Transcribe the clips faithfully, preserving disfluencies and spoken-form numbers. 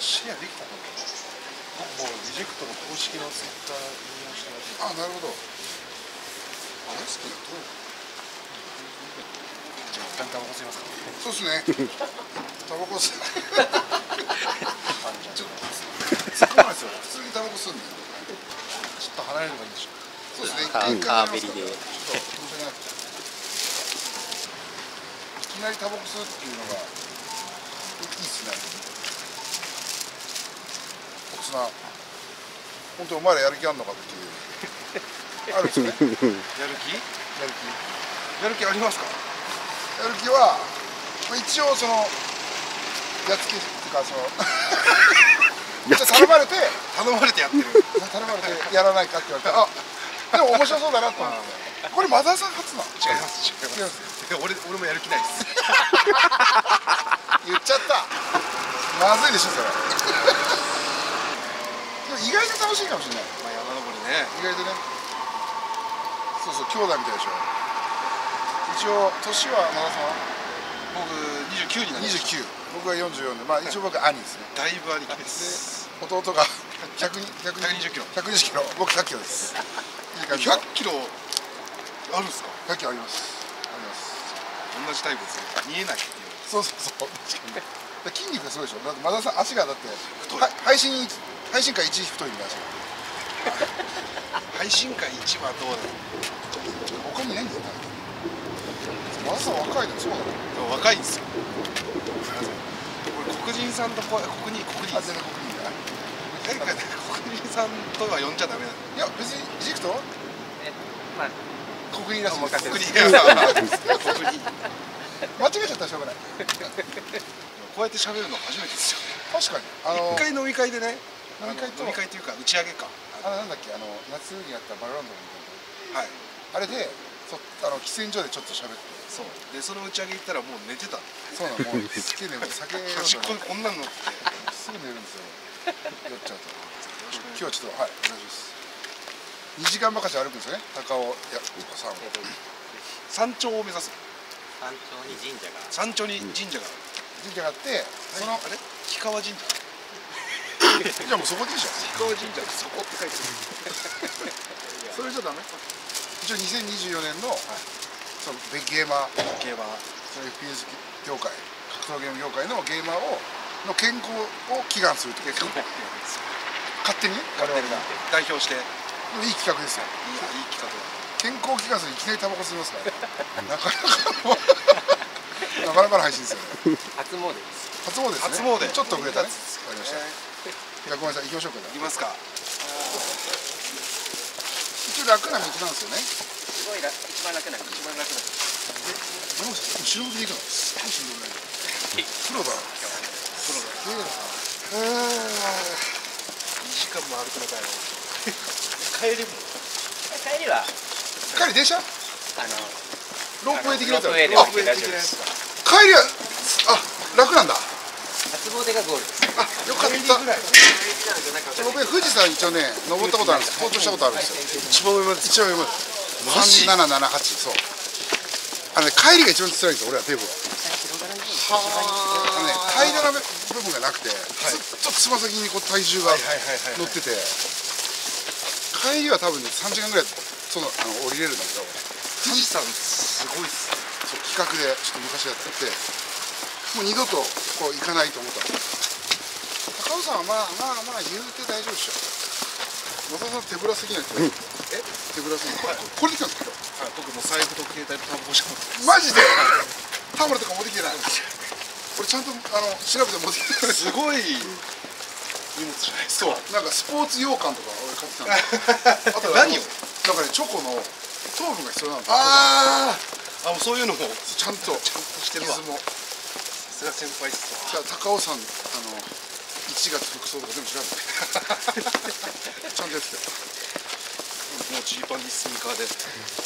シェアできたの？僕もうリジェクトの公式のツイッター引用してます。あ、なるほど。あれ好きだと。じゃあ一旦タバコ吸いますか。そうですね。タバコ吸う。ちょっと突っ込まないですよ。普通にタバコ吸うんで。ちょっと離れればいいでしょう。そうですね。 カーベリで。 いきなりタバコ吸うっていうのがいいですね。こつな。本当にお前らやる気あんのかっていう。あるんですよね。やる気？やる気？やる気ありますか？やる気は一応そのやっつけっていうかその頼まれて頼まれてやってる。頼まれてやらないかって言われて、あ、でも面白そうだなと思って。これマザーさん初なの？違います。違います。俺俺もやる気ないです。言っちゃった。まずいでしょそれ。意外と楽しいかもしれない。まあ山登りね。意外とね。そうそう兄弟みたいでしょ。一応年はマザーさんは？僕にじゅうきゅうになります。にじゅうきゅう。僕はよんじゅうよんで、まあ一応僕は兄ですね。だいぶ兄貴です。で弟がひゃくにじゅっキロ。ひゃくにじゅっキロ。僕ひゃっキロです。いい感じ。ひゃっキロあるんですか？ひゃっキロあります。あります。同じタイプですね。見えないっていう。そうそうそう。筋肉がすごいでしょ。だってマザーさん足がだって配信配信界一太いんだ足が。配信界一はどうだろう。他にいないんだよね。マザーさん若いのそうだね。若いんですよ。これ黒人さんとこ黒人黒人。あ、全然黒人だ。黒人さんとは呼んじゃダメなの。いや別にエジプト？え、まあ黒人らしいです。黒人。黒人。間違えちゃったらしょうがない。こうやって喋るの初めてですよね。確かに。あの一回飲み会でね。飲み会と飲み会というか打ち上げか。あのなんだっけあの夏にやったバランドみたいな。はい。あれでそあの喫煙所でちょっと喋って。そうでその打ち上げ行ったらもう寝てた。そうなのもうすっげえ眠い酒。端っこにこんなんのってすぐ寝るんですよ。酔っちゃうと。今日はちょっとはいお願いします。にじかんばかし歩くんですよね。高尾やさん。山頂を目指す。山頂に神社が。山頂に神社が。神社があってそのあれ氷川神社。じゃあもうそこでいいじゃん。氷川神社ってそこって書いてる。それじゃダメ？一応にせんにじゅうよねんのそのゲーマーゲーマーその エフピーエス 業界格闘ゲーム業界のゲーマーをの健康を祈願するってことです。勝手に我々が代表していい企画ですよ。いい企画だ。健康祈願するいきなりタバコ吸いますから。なかなかなかなかな配信ですよね。初詣です。初詣ですね。初詣ちょっと遅れたね。わかりました。じゃあごめんなさい行きましょうか。行きますか。一応楽な道なんですよね。すごい楽一番楽な道。一番楽な道。え、山口さん後ろ向きで行くの？すごいしんどくない？プロだ。プロだ。へえ。にじかんも歩くのかよ。帰りも。帰りは。帰り電車？あのロープウェイ的なやつ。ロープウェイで。ロープウェイ的なやつ。帰りはあ楽なんだ。初詣がゴールです。あよかった。僕富士山一応ね登ったことあるんです。登頂したことあるんですよ。一番上まで。一番上まで。三七七八そう。あのね帰りが一番辛いんですよ俺はデブは。はあ。あのね平らな部分がなくてずっとつま先にこう体重が乗ってて帰りは多分ね三時間ぐらいそのあの降りれるんだけど富士山すごいっす。そう企画でちょっと昔やっててもう二度とこう行かないと思ったの。高尾山はまあまあまあ言うて大丈夫でしょ。野田さん手ぶらすぎないと。え手ぶらすぎない。これできたんですけど。はい僕も財布と携帯とタバコしか持ってない。マジでタオルとか持ってきてない。これちゃんとあの調べて持ってきてない。すごい荷物じゃないですか。そうなんかスポーツ羊羹とか俺買ってたんで。あと何をなんかねチョコの糖分が必要なんですよ。ああもうそういうのもちゃんとちゃんとしてるわ。水もさすが先輩っすわ。じゃあ高尾山あのいちがつ服装とか全部調べてちゃんとやってたよ。もうジーパンにスニーカーで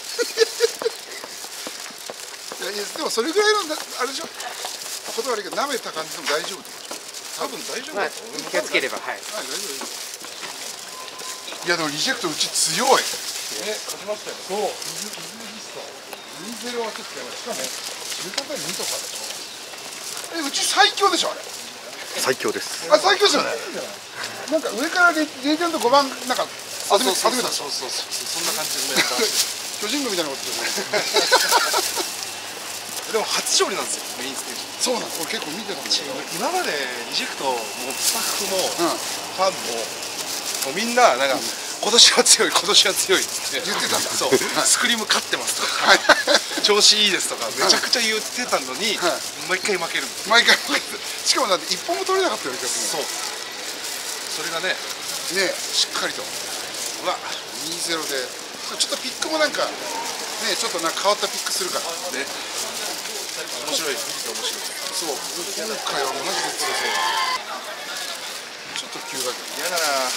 いやいやでもそれぐらいのあれでしょ言葉悪いけど舐めた感じでも大丈夫ってことでしょ。多分大丈夫だと思う。気をつければはい大丈夫。いやでもリジェクトうち強い。え勝ちましたよ。そう水水リストにゼロはちょっとやばい。しかもじゅうさんたいにとかでしょ。えうち最強でしょあれ。 最強です。 あ、最強ですよね。なんか上からレジェンドごばんなんか集め集めた。 そうそうそう、そんな感じのメンバー。 巨人軍みたいなことですよね。 でも初勝利なんですよ、メインステージ。 そうなんです。これ結構見てたんですよ。 今までリジェクトもスタッフもファンももうみんななんか今年は強い今年は強いって言ってたんだ。 そう、スクリーム勝ってますとか調子いいですとかめちゃくちゃ言ってたのに毎回負けるんです。 毎回負けて、しかもだって一本も取れなかったよね。 そう、それがねねしっかりとうわにたいゼロでちょっとピックもなんかねちょっとなんか変わったピックするからね。面白い、見てて面白い。そう、今回はマジで強そう。ちょっと急だけど嫌だな。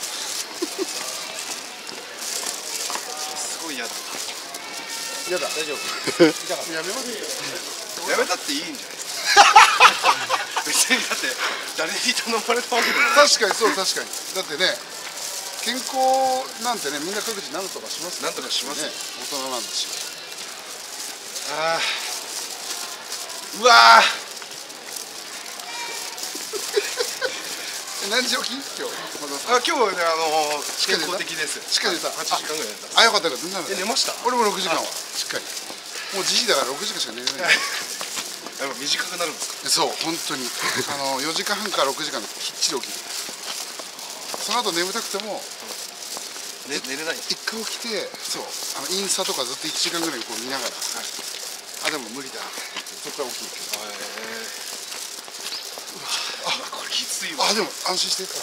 すごい嫌だ。 嫌だ。 大丈夫。 やめますよ。 やめたっていいんじゃないですか。別にだって誰に頼まれたわけでもない。 確かにそう、確かに。だってね健康なんてねみんな各自何とかしますなんとかしますね。 大人なんだし。 ああ。うわ何時起き今日。 あ、今日はね、あの健康的です。 しっかり寝た。 はちじかんぐらい寝た。 あ、よかったよかった。 え、寝ました。 俺もろくじかんはしっかり。もうじじいだからろくじかんしか寝れない。 やっぱ短くなるんですか。 そう、本当にあのよじかんはんからろくじかんきっちり起きる。その後眠たくても寝れない。 一回起きて、そうあのインスタとかずっといちじかんぐらいこう見ながら、あでも無理だ。そこから起きるけど。 あ、これきついわ。 あ、でも安心してるから。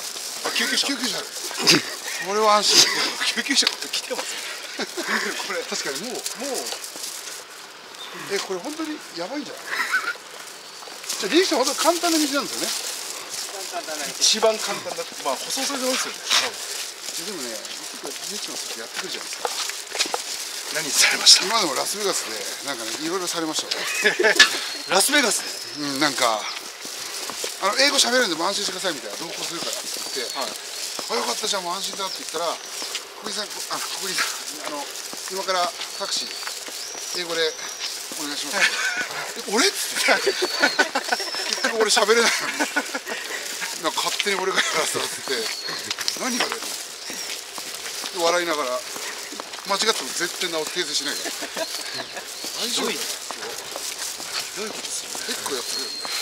あ、救急車。 救急車ある。これは安心。 救急車来てます。これ確かにもうもうえこれ本当にやばいんじゃない。じゃあリークさん本当に簡単な道なんですよね。 一番簡単だ。まあ舗装されてますよね。 でもね、リークさんの時やってくるじゃないですか。 何されました。 今でもラスベガスでなんかねいろいろされましたよ。 ラスベガスで。 うん、なんかあの英語喋るんでも安心してくださいみたいな同行するからって言って、はい、あよかったじゃあもう安心だって言ったら国立さんあ国立あの今からタクシー英語でお願いします。え俺っつって結局俺喋れないのになんか勝手に俺がやらせたっつって何が出るので笑いながら間違っても絶対直って訂正しないから大丈夫。どういうことですか。結構やってるよね。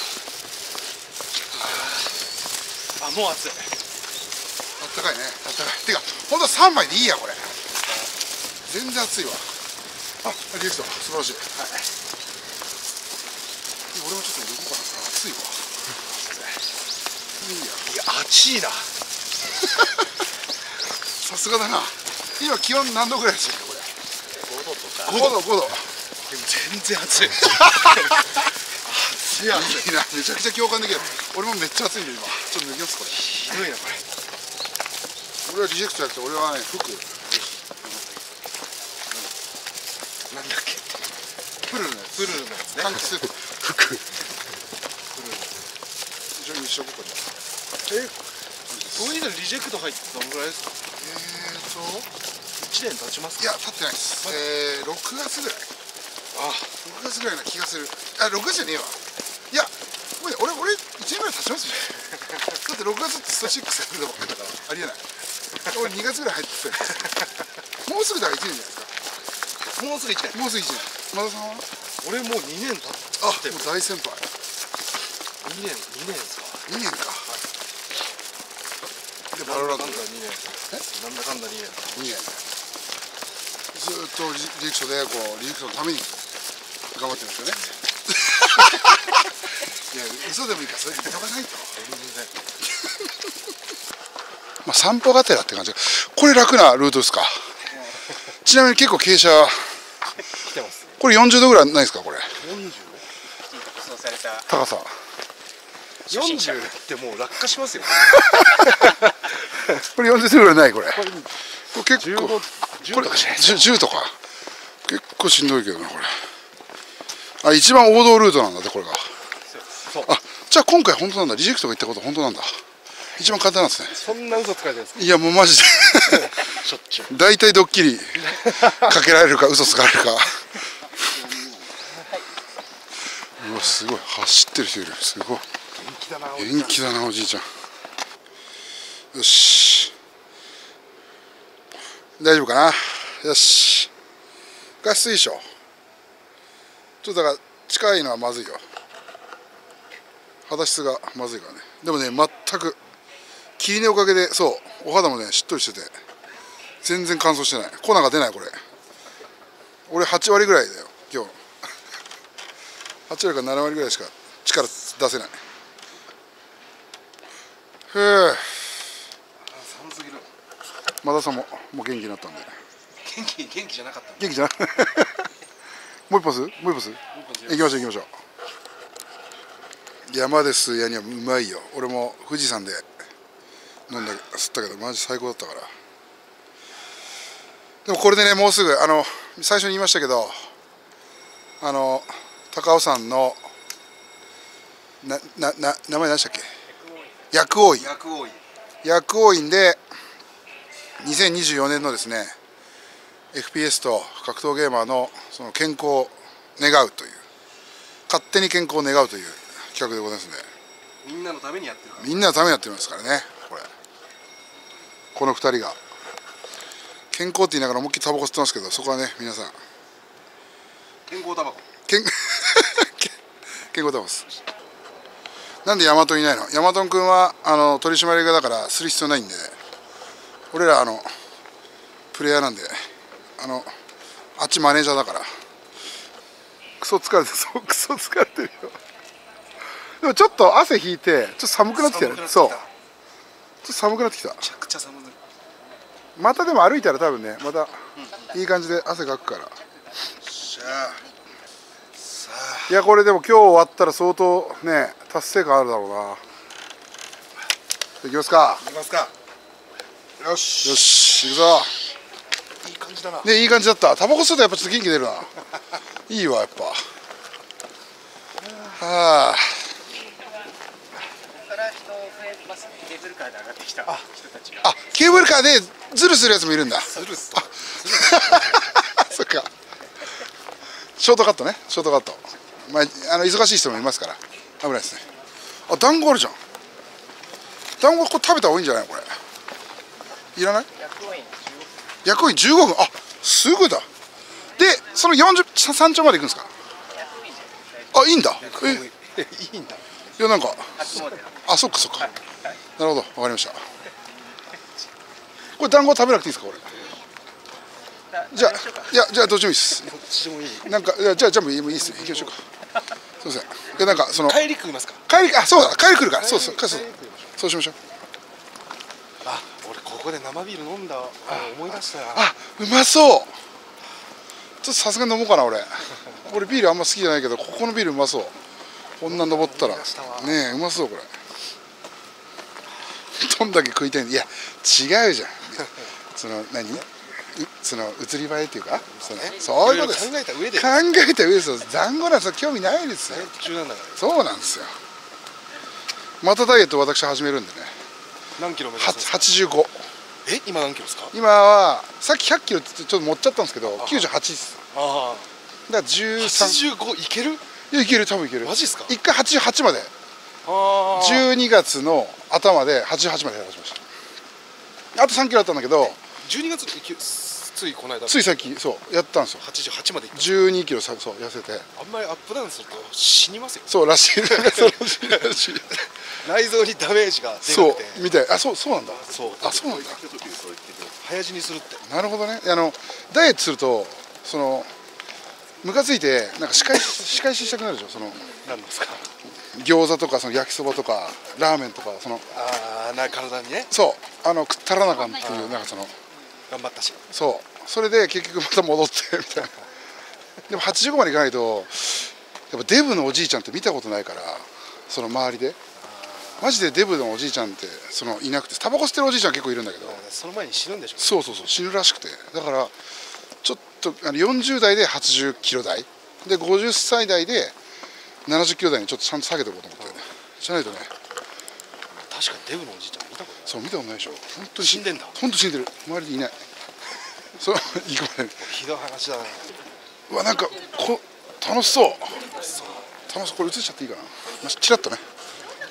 あ、もう暑い。 あったかいね。あったかい。てか、ほんとさんまいでいいやこれ。全然暑いわ。あ、リエクト素晴らしい。はい。俺もちょっと動こうかな。暑いわ。いいや。 いや、暑いな。 さすがだな。今気温何度ぐらいですかこれ。 ごどとか。 ごどごど。 でも全然暑い。暑い暑い。 いいな。めちゃくちゃ共感できる。俺もめっちゃ暑いんで今。ちょっと脱ぎますこれ。 ひどいなこれ。 俺はリジェクトやって俺はね服。 なんだっけ。 プルルのやつ。 プルルのやつね。 換気スープ。服。一緒に一緒ここで。 え、そういうのリジェクト入ってどのぐらいですか。 えーといちねん経ちますか。 いや経ってないです。えーろくがつぐらい。 あ、 ろくがつぐらいな気がする。あ、ろくがつじゃねえわ。いや、ごめん俺俺いちねんぐらい経ちますよ。だってろくがつってスタシックスが出たばっかりだからありえない。俺にがつぐらい入ってた。もうすぐだからいちねんじゃないですか。 もうすぐいちねん。 もうすぐいちねん。馬田さんは？ 俺もうにねん経あ、 ってる。 もう大先輩。 にねん、にねんですか。 にねんか。でバなんロランドだかんだにねん。 え？ なんだかんだにねん。 にねん。ずーっとリリクションでこうリクションのために頑張ってるんですよね。いや嘘でもいいからそれ言っとかないと。まあ散歩がてらって感じ。これ楽なルートですか。ちなみに結構傾斜来てます。 これよんじゅうどぐらいないですかこれ。 よんじゅう。舗装された。 高さ。 よんじゅうってもう落下しますよ。 これよんじゅうぐらいないこれ。これ結構じゅうとかじゃないですか。 じゅうとか結構しんどいけどなこれ。あ一番王道ルートなんだってこれが。あじゃあ今回本当なんだ。リジェクトが言ったこと本当なんだ。一番簡単なんですね。 そんな嘘つかれてるんですか。 いやもうマジでしょっちゅう。 大体ドッキリかけられるか嘘つかれるか。うわすごい走ってる人いる。すごい。 元気だなおじいちゃん。 元気だなおじいちゃん。よし大丈夫かな。よし画質いいでしょ。ちょっとだから近いのはまずいよ。肌質がまずいからね。でもね全く霧のおかげでそうお肌もねしっとりしてて全然乾燥してない。粉が出ないこれ。俺はちわりぐらいだよ今日。はちわりからななわりぐらいしか力出せない。へえ寒すぎる。 馬田さんももう元気になったんで。 元気元気じゃなかった。 元気じゃないもう一発もう一発行きましょう行きましょう。山ですやにはうまいよ。俺も富士山で飲んだ吸ったけどマジ最高だったから。でもこれでねもうすぐあの最初に言いましたけどあの高尾山のななな名前何でしたっけ。薬王院。 薬王院薬王院でにせんにじゅうよねんのですね エフピーエス と格闘ゲーマーのその健康を願うという勝手に健康を願うという企画でございますので、 みんなのためにやってる。 みんなのためにやってますからね。これこのふたりが健康って言いながら思いっきりタバコ吸ってますけど、そこはね皆さん健康タバコ。 健健康タバコです。なんでヤマトンいないの。ヤマトン君はあの取締役だからする必要ないんで、俺らあのプレイヤーなんであのあっちマネージャーだからクソ疲れてる。そうクソ疲れてるよ。でもちょっと汗引いてちょっと寒くなってきたよね。そうちょっと寒くなってきた。 めちゃくちゃ寒くなる。 またでも歩いたら多分ねまたいい感じで汗かくから。 しゃあさあいやこれでも今日終わったら相当ね達成感あるだろうな。いきますか。 いきますか。よしよし行くぞ。 いい感じだな。 ねいい感じだった。タバコ吸うとやっぱちょっと元気出るな。いいわやっぱ。はあ。 から人増えますね。ケーブルカーで上がってきた人たちが。 あケーブルカーでズルするやつもいるんだ。 ずるっとそっか。ショートカットねショートカット。まああの忙しい人もいますから危ないですね。あ団子あるじゃん。団子これ食べた方がいいんじゃないこれ。いらない。 薬王院薬王院じゅうごふん。あすぐだ。でそのよんじゅうさん丁まで行くんですか。 薬王院であいいんだ。えいいんだ。 いやなんか初詣の。 あそっかそっか。なるほどわかりました。これ団子食べなくていいですかこれ。じゃあいやじゃあどっちもいいです。 どっちでもいい。 なんかいやじゃあじゃあもういいですね。行きましょうか。すみません。いやなんかその帰り食いますか。 帰りあそうだ帰り来るからそうそうそうそうしましょう。 あ俺ここで生ビール飲んだ。あ思い出したよ。 あうまそう。ちょっとさすがに飲もうかな俺。俺ビールあんま好きじゃないけどここのビールうまそう。こんな登ったらねえうまそうこれ。どんだけ食いたいんいや違うじゃん。その何その移り映えっていうかそのそういうことです。 考えた上で。 考えた上ですよ。団子なんて興味ないですよ。 途中なんだから。 そうなんですよ。またダイエット私始めるんでね。 何キロ目指すんですか。 はちじゅうご。 え今何キロですか。 今はさっきひゃっキロってちょっと持っちゃったんですけどきゅうじゅうはちです。 あだからじゅあうさん。 はちじゅうごいける。 いやいける多分いける。 マジっすか。 一回はちじゅうはちまでああじゅうにがつの頭ではちじゅうはちまでやらせました。あとさんキロあったんだけどじゅうにがつついこの間ついさっきそうやったんですよ。 はちじゅうはちまでいった。 じゅうにキロさそう痩せて。 あんまりアップダウンすると死にますよ。 そうらしい。そうらしいらしい。 内臓にダメージが出そうなくて。 みたい。あそうそうなんだ。 そうあそうなんだ。 早死にするって。 なるほどね。あのダイエットするとそのムカついてなんか仕返し仕返ししたくなるでしょ。その何ですか。 餃子とかその焼きそばとかラーメンとかそのああな体にね。 そうあの食ったらなあかんっていうなんかその頑張ったし。 そうそれで結局また戻ってみたいな。でもはちじゅうごまでいかないとやっぱデブのおじいちゃんって見たことないからその周りでマジでデブのおじいちゃんってそのいなくてタバコ吸ってるおじいちゃん結構いるんだけどその前に死ぬんでしょ。 そうそうそう死ぬらしくてだからちょっとあのよんじゅうだいではちじゅっキロ台でごじゅっさい代でななじゅっキロ台にちょっとちゃんと下げておこうと思ってじゃないとね。 確かにデブのおじいちゃん見たことない。 そう見たことないでしょ。本当に死んでんだ。 本当死んでる。周りにいない。そういいかもね。 ひどい話だな。 うわなんかこ楽しそう。楽しそうこれ映しちゃっていいかな。まあチラッとね。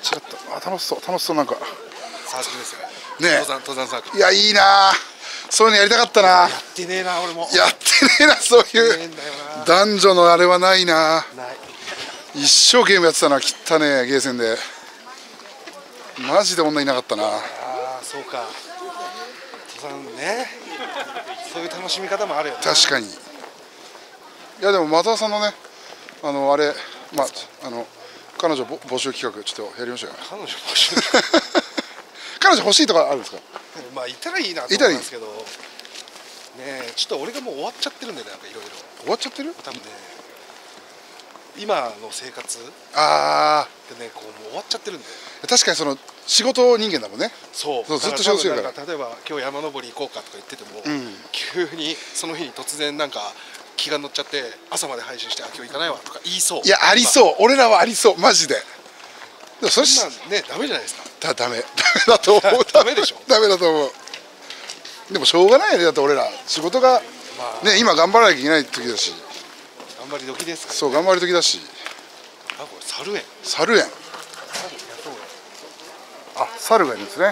ちらっとあ楽しそう楽しそうなんかサークルですよね。 ね登山登山サークル。 いやいいなそういうのやりたかったなやってねえな俺も。 やってねえなそういうねえんだよな。 男女のあれはないなない。 一生ゲームやってたな汚ねえゲーセンでマジで女いなかったなああそうか。登山ね。そういう楽しみ方もあるよね。 確かにいやでも松田さんのねあのあれまああの彼女ぼ募集企画ちょっとやりましょうよ彼女募集。 彼女欲しいとかあるんですかまあいたらいいなと思うんですけど。ねえちょっと俺がもう終わっちゃってるんでねなんかいろいろ。 終わっちゃってる多分ね。今の生活であねこうもう終わっちゃってるんで。 あ確かにその仕事人間だもんねそうそうずっと仕事してるからだから例えば今日山登り行こうかとか言ってても、 うん急にその日に突然なんか気が乗っちゃって朝まで配信してあ今日行かないわとか言いそう。 いやありそう俺らはありそうマジででもそれしそんなんねダメじゃないですか。 だダメダメだと思うダメでしょダメだと思うでもしょうがないよねだって俺ら仕事がまあね今頑張らなきゃいけない時だし頑張り時ですから、ね、 そう頑張る時だしあこれ猿園猿園猿野党園あ猿がいるんですねへ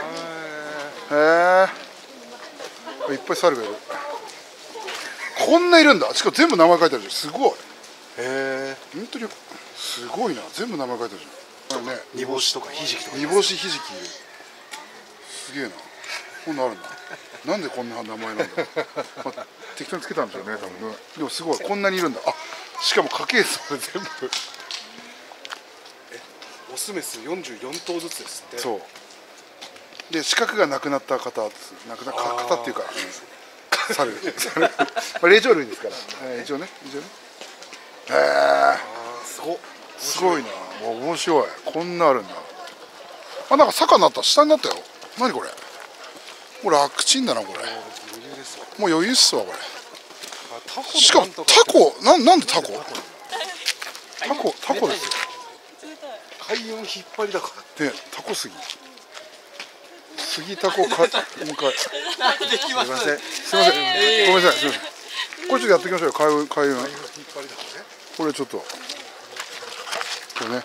えいっぱい猿がいるこんないるんだしかも全部名前書いてあるじゃんすごいへえ本当にすごいな全部名前書いてあるじゃんね煮干しとかひじきとか煮干しひじきすげえなこんなあるんだなんでこんな名前なんだろう、まあ、適当につけたんでしょうね多分ねでもすごいこんなにいるんだあしかも家系図まで全部オスメスよんじゅうよん頭ずつですって。 そうで資格がなくなった方ですなくなった方っていうか、うん、猿猿まあ霊長類ですから、えー、一応ね一応ねへえあーすごっすごいな面白いこんなあるんだあなんか坂になった下になったよ何これこれ楽ちんだなこれ余裕ですよ。 もう余裕っすわこれあタコのしかもなんとかタコなんなんでタコタコタコタコですよ海運引っ張りだからでタコ杉杉タコかもう一回できます。 すいませんすいませんごめんなさいすいませんこれちょっとやっていきましょうよ開運開運引っ張りだからね。 これちょっとこれね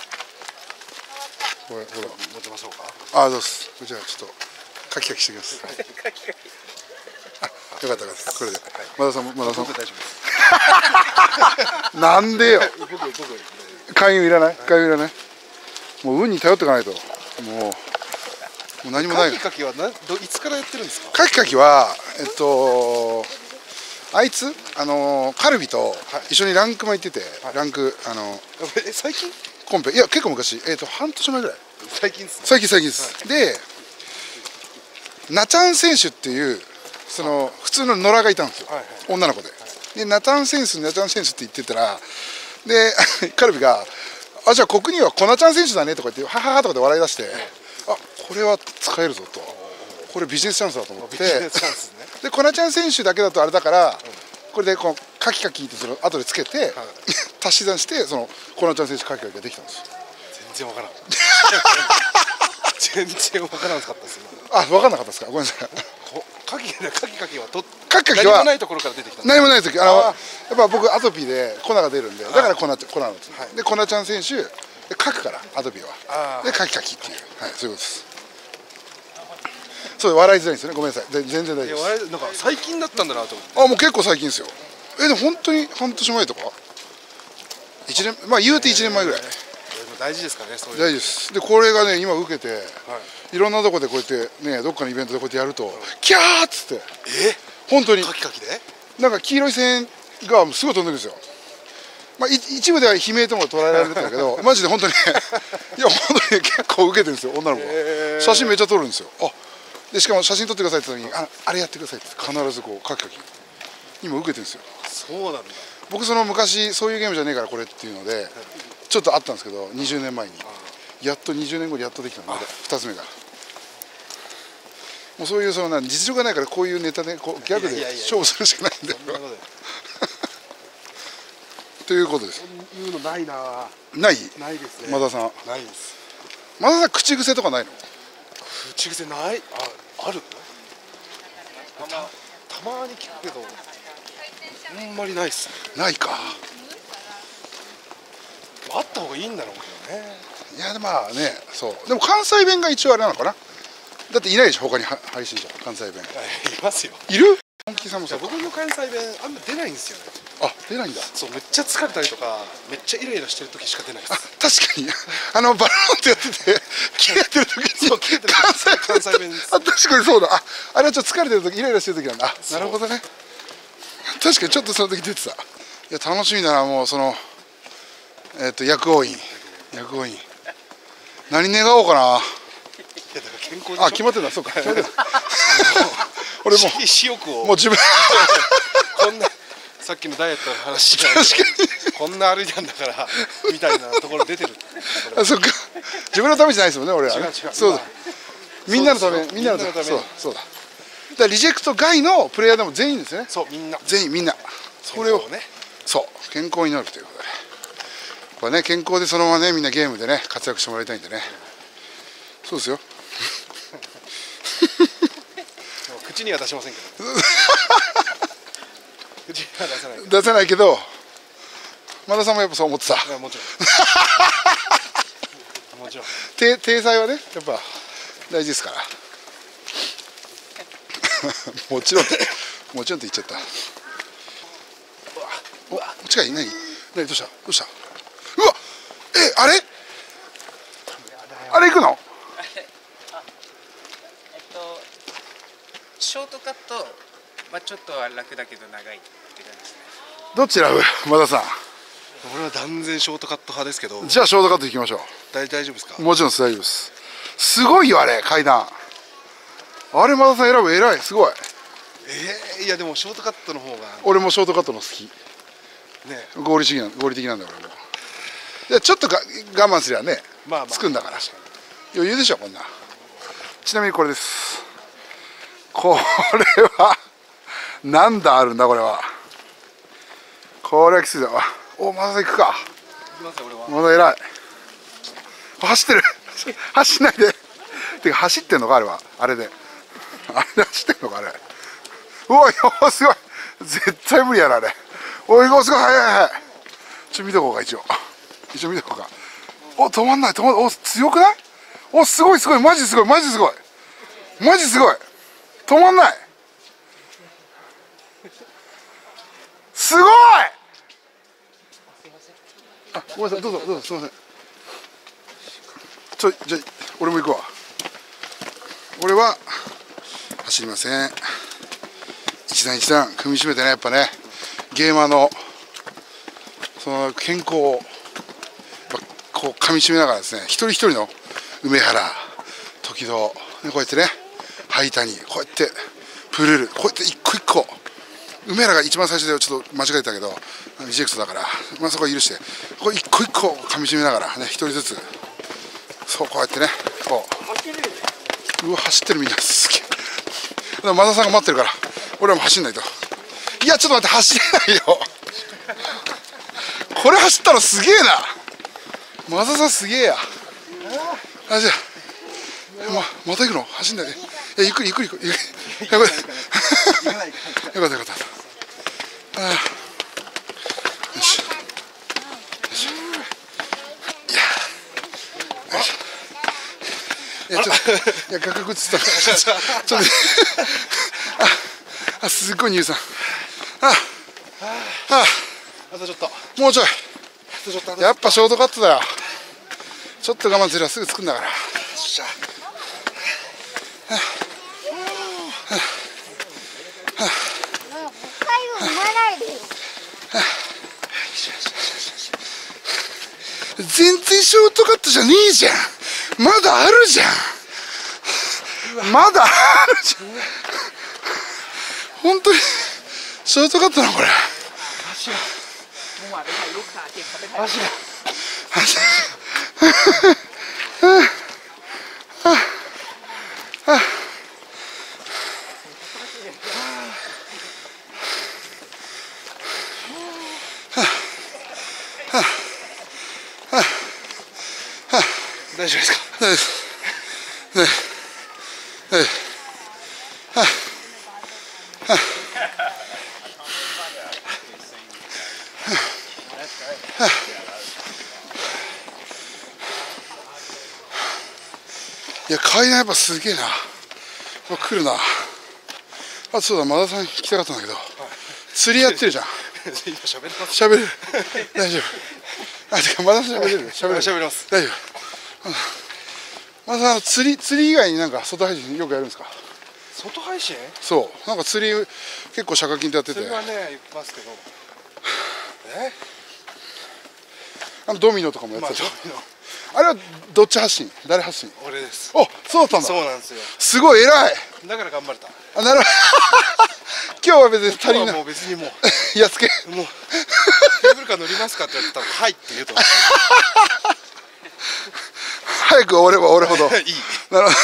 これほら持ちましょうか。 あどうですじゃあちょっとカキカキしてきますあよかったよかったこれで和田さんも和田さんも僕大丈夫です。 なんでよ僕僕開運いらない開運いらないもう運に頼っていかないともうもう何もないカキカキはなどいつからやってるんですか。 カキカキはえっとあいつあのカルビと一緒にランクも行ってて、はい、ランクあのえ最近コンペいや結構昔えっと半年前ぐらい最近ですね。 最近最近です、はい、でナチャン選手っていうその普通の野良がいたんですよ、はいはい、女の子で、はい、でナチャン選手ナチャン選手って言ってたらでカルビが「あじゃあ国にはコナちゃん選手だね」とか言って「ははは」とかで笑い出して、はい、あこれは使えるぞとこれビジネスチャンスだと思って、ね、でコナちゃん選手だけだとあれだから、うん、これでこのカキカキってその後でつけて、はい、足し算してそのコナちゃん選手カキカキができたんですよ。 全然わからん全然わからなかったです今。 あ分かんなかったですかごめんなさいカキカキカキはとカキカキは何もないところから出てきた。 何もない時あのやっぱ僕アトピーで粉が出るんでだから粉粉なんです、はい、で粉ちゃん選手で書くからアトピーはでカキカキっていうはいそういうことですそう笑いづらいんですよねごめんなさい全然大丈夫です。 なんか最近だったんだなと思って。 あもう結構最近ですよ。えでも本当に半年前とかいちねんまあ言うていちねんまえぐらい。 大事ですかねそういう。 大事です。でこれがね今受けて、はい、いろんなとこでこうやってねどっかのイベントでこうやってやると、はい、キャーっつってえ本当にカキカキでなんか黄色い線がすごい飛んでるんですよ。まあ一部では悲鳴とも捉えられてたけどマジで本当にいや本当に結構受けてるんですよ女の子が。写真めっちゃ撮るんですよ。あでしかも写真撮ってくださいって言った時に あ, あれやってくださいって必ずこうカキカキ今受けてるんですよ。 そうなんだ。僕その昔そういうゲームじゃねえからこれっていうのでちょっとあったんですけどにじゅうねんまえにやっとにじゅうねんごにやっとできたのでふたつめがもうそういうそのな実力がないからこういうネタでこうギャグで勝負するしかないんだよということです。 そういうのないな。 ないないですね。 馬田さんないです。 馬田さん口癖とかないの？ 口癖ないああるたたまに聞くけどあんまりないっすね。 ないか。 あった方がいいんだろうけどね。 いやまあね、そうでも関西弁が一応あれなのかな。だっていないでしょ他に配信者関西弁。 いますよ。 いる？本気さんもさ、 僕の関西弁あんま出ないんですよね。 あ、出ないんだ。 そう、めっちゃ疲れたりとかめっちゃイライラしてる時しか出ないです。 あ、確かにあのバラロンってやってて切れてる時にそう切れてる時関西関西弁です。 あ、確かにそうだ。あ、あれはちょっと疲れてる時イライラしてる時なんだ。あ、なるほどね。確かにちょっとその時出てた。いや楽しみだな。もうそのえっと薬王院薬王院何願おうかな。 いやだから健康でしょ。 あ、決まってた。そうか決まってた。俺も私欲をもう自分こんなさっきのダイエットの話じゃないけどこんな歩いたんだからみたいなところ出てる。 あ、そっか自分のためじゃないですもんね俺はね。 違う違うそうだ。みんなのためみんなのため。そうそうだ。だからリジェクト外のプレイヤーでも全員ですね。 そうみんな全員みんなそれをね、そう健康になるということで、これね健康でそのままねみんなゲームでね活躍してもらいたいんでね。そうですよ。 口には出しませんけど口には出さないけど出せないけど前田さんもやっぱそう思ってた。 いやもちろんもちろん体体裁はねやっぱ大事ですからもちろんってもちろんって言っちゃった。お、近い。何何どうしたどうした。うわえあれあれ行くの。 えっとショートカットはちょっとは楽だけど長いって感じですね。 どっち選ぶ前田さ俺は断然ショートカット派ですけどん。じゃあショートカット行きましょ大大丈夫ですか。 う。もちろん大丈夫です。すごいよあれ階段。あれ前田さん選ぶ偉いすごい。 えー、いやでもショートカットの方が俺もショートカットの好き。 ね合理主義な合理的なんだ俺も。いやちょっとが我慢すりゃね、 まあまあつくんだから余裕でしょこんな。ちなみにこれです。これは何段あるんだこれは。これはきついだわ。おまだ行くか。 行きますよ俺は。 まだ偉い。走ってる走んないで。てか走ってんのかあれは。あれであれで走ってんのかあれ。うわよすごい絶対無理やなあれ。おいすごい速い速い。ちょ見とこうか一応一応見とこうか。お止まんない止まんない。お強くない。おすごいすごいマジすごいマジすごいマジすごい止まんない。すごい。あごめんなさいどうぞどうぞすみません。ちょじゃあ俺も行くわ。俺は走りません。一段一段踏みしめてねやっぱねゲーマーのその健康をこうかみしめながらですね一人一人の梅原時戸こうやってね灰谷こうやってプルルこうやって一個一個梅原が一番最初でちょっと間違えたけどリジェクトだから、まあ、そこは許してこれ一個一個かみしめながらね一人ずつそうこうやってねこううわ走ってるみんなすげえ。前田さんが待ってるから俺はもう走んないと。いやちょっと待って走れないよこれ走ったのすげえな前田さんすげえや。あじゃあ ま, また行くの走んないで。いやゆっくりゆっくりゆっくりよかったよかったよかった。ああよしよしいやよしいやちょっといや画角映ったからちょっとああすっごい乳酸。ああああとちょっともうちょい。 あとちょっとあとちょっとやっぱショートカットだよ。ちょっと我慢すればすぐ着くんだから。 よっしゃ全然ショートカットじゃねえじゃん。まだあるじゃんまだあるじゃん。本当にショートカットなのこれ。 足がもうあれがよく開け食べたい。 足が足大丈夫ですか。 大丈夫です。ねえねえはあはあはあ階段やっぱすげえな。来るな。あ、そうだ、マダさんに聞きたかったんだけど、釣りやってるじゃん。 今喋れます。 喋れる。大丈夫。あ、てかマダさん喋れる。喋れる。 喋れます。 大丈夫。マダさん、あの釣り釣り以外になんか外配信よくやるんですか？ 外配信？ そう、なんか釣り結構社課金でやってて。 それはね言ってますけど。え？ あのドミノとかもやってたでしょ。 まああれはどっち発信？誰発信？ 俺です。 お、そうだったんだ。 そうなんですよ。 すごい偉い。 だから頑張れた。 あ、なるほど。今日は別に足りない。 もう別にもうやっつけ。 うもうケーブルカー乗りますかって言ったらはいって言うと。 早く終われば終わるほど。 いい。 なるほ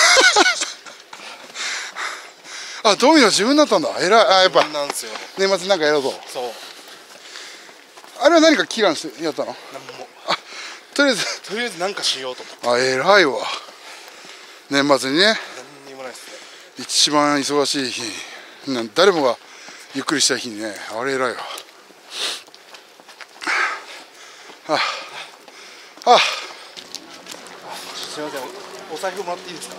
ど。あ、ドミノ自分だったんだ。偉い。あ、やっぱなんですよ。 年末なんかやろうと。 そう。 あれは何か祈願してやったの？ なんも。 あ、とりあえず。 とりあえずなんかしようと思って。 あ、偉いわ。年末にね。 何にもないですね。 一番忙しい日。な誰もがゆっくりしたい日にね。あれ偉いわ。あ、あ。 すみません。お財布もらっていいですか？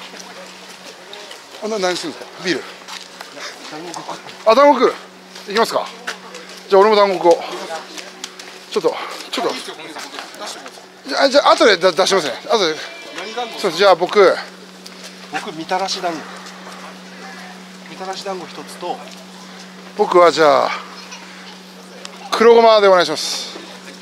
あ、な何するんですか？ビール。 団子こあ、団子食う。行きますか。じゃあ俺も団子を。ちょっとちょっと。じゃあじゃあ後で出出しますね。後で。 何団子？ そうじゃあ僕。 僕みたらし団子。みたらし団子一つと。 僕はじゃあ黒ごまでお願いします。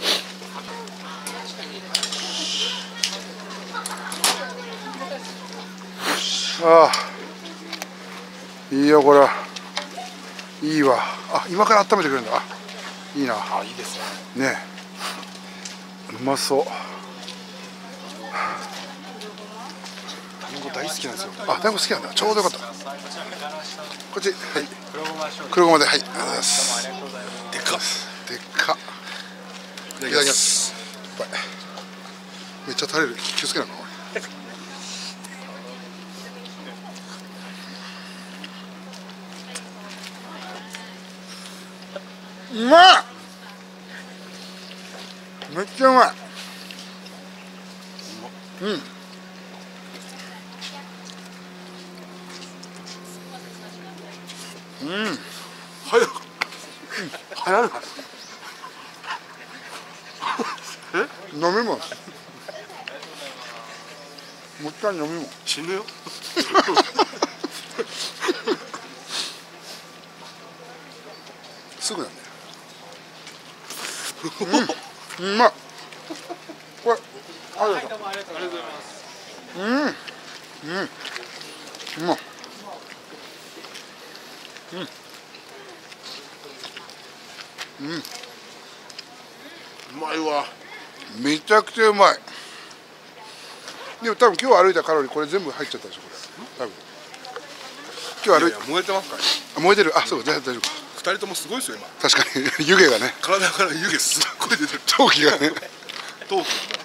ああ、いいよこれ。いいわ。あ、今から温めてくれるんだ。いいな。 あ、いいですね。 ねえ、うまそう。 団子大好きなんですよ。 あ、団子好きなんだ。ちょうどよかった。こっち、はい。黒ごまで、はい。ありがとうございます。 でかっ。 でっか。いただきます。めっちゃ垂れる。気をつけなか。うまい。めっちゃうまい。うん。うん。早く。早い。え？飲み物。もったい飲み物。 死ぬよ。 すぐなんだよ。うん、うまい。これ、ありがとう。うん、うん、うまい。うん、うん、 うまいわ。 めちゃくちゃうまい。でも多分今日歩いたカロリーこれ全部入っちゃったでしょこれ。多分。今日歩いて燃えてますからね。 燃えてる。あ、そうじゃあ大丈夫か。 二人ともすごいですよ今。 確かに湯気がね。 体から湯気すっごい出てる。 陶器がね。 陶器。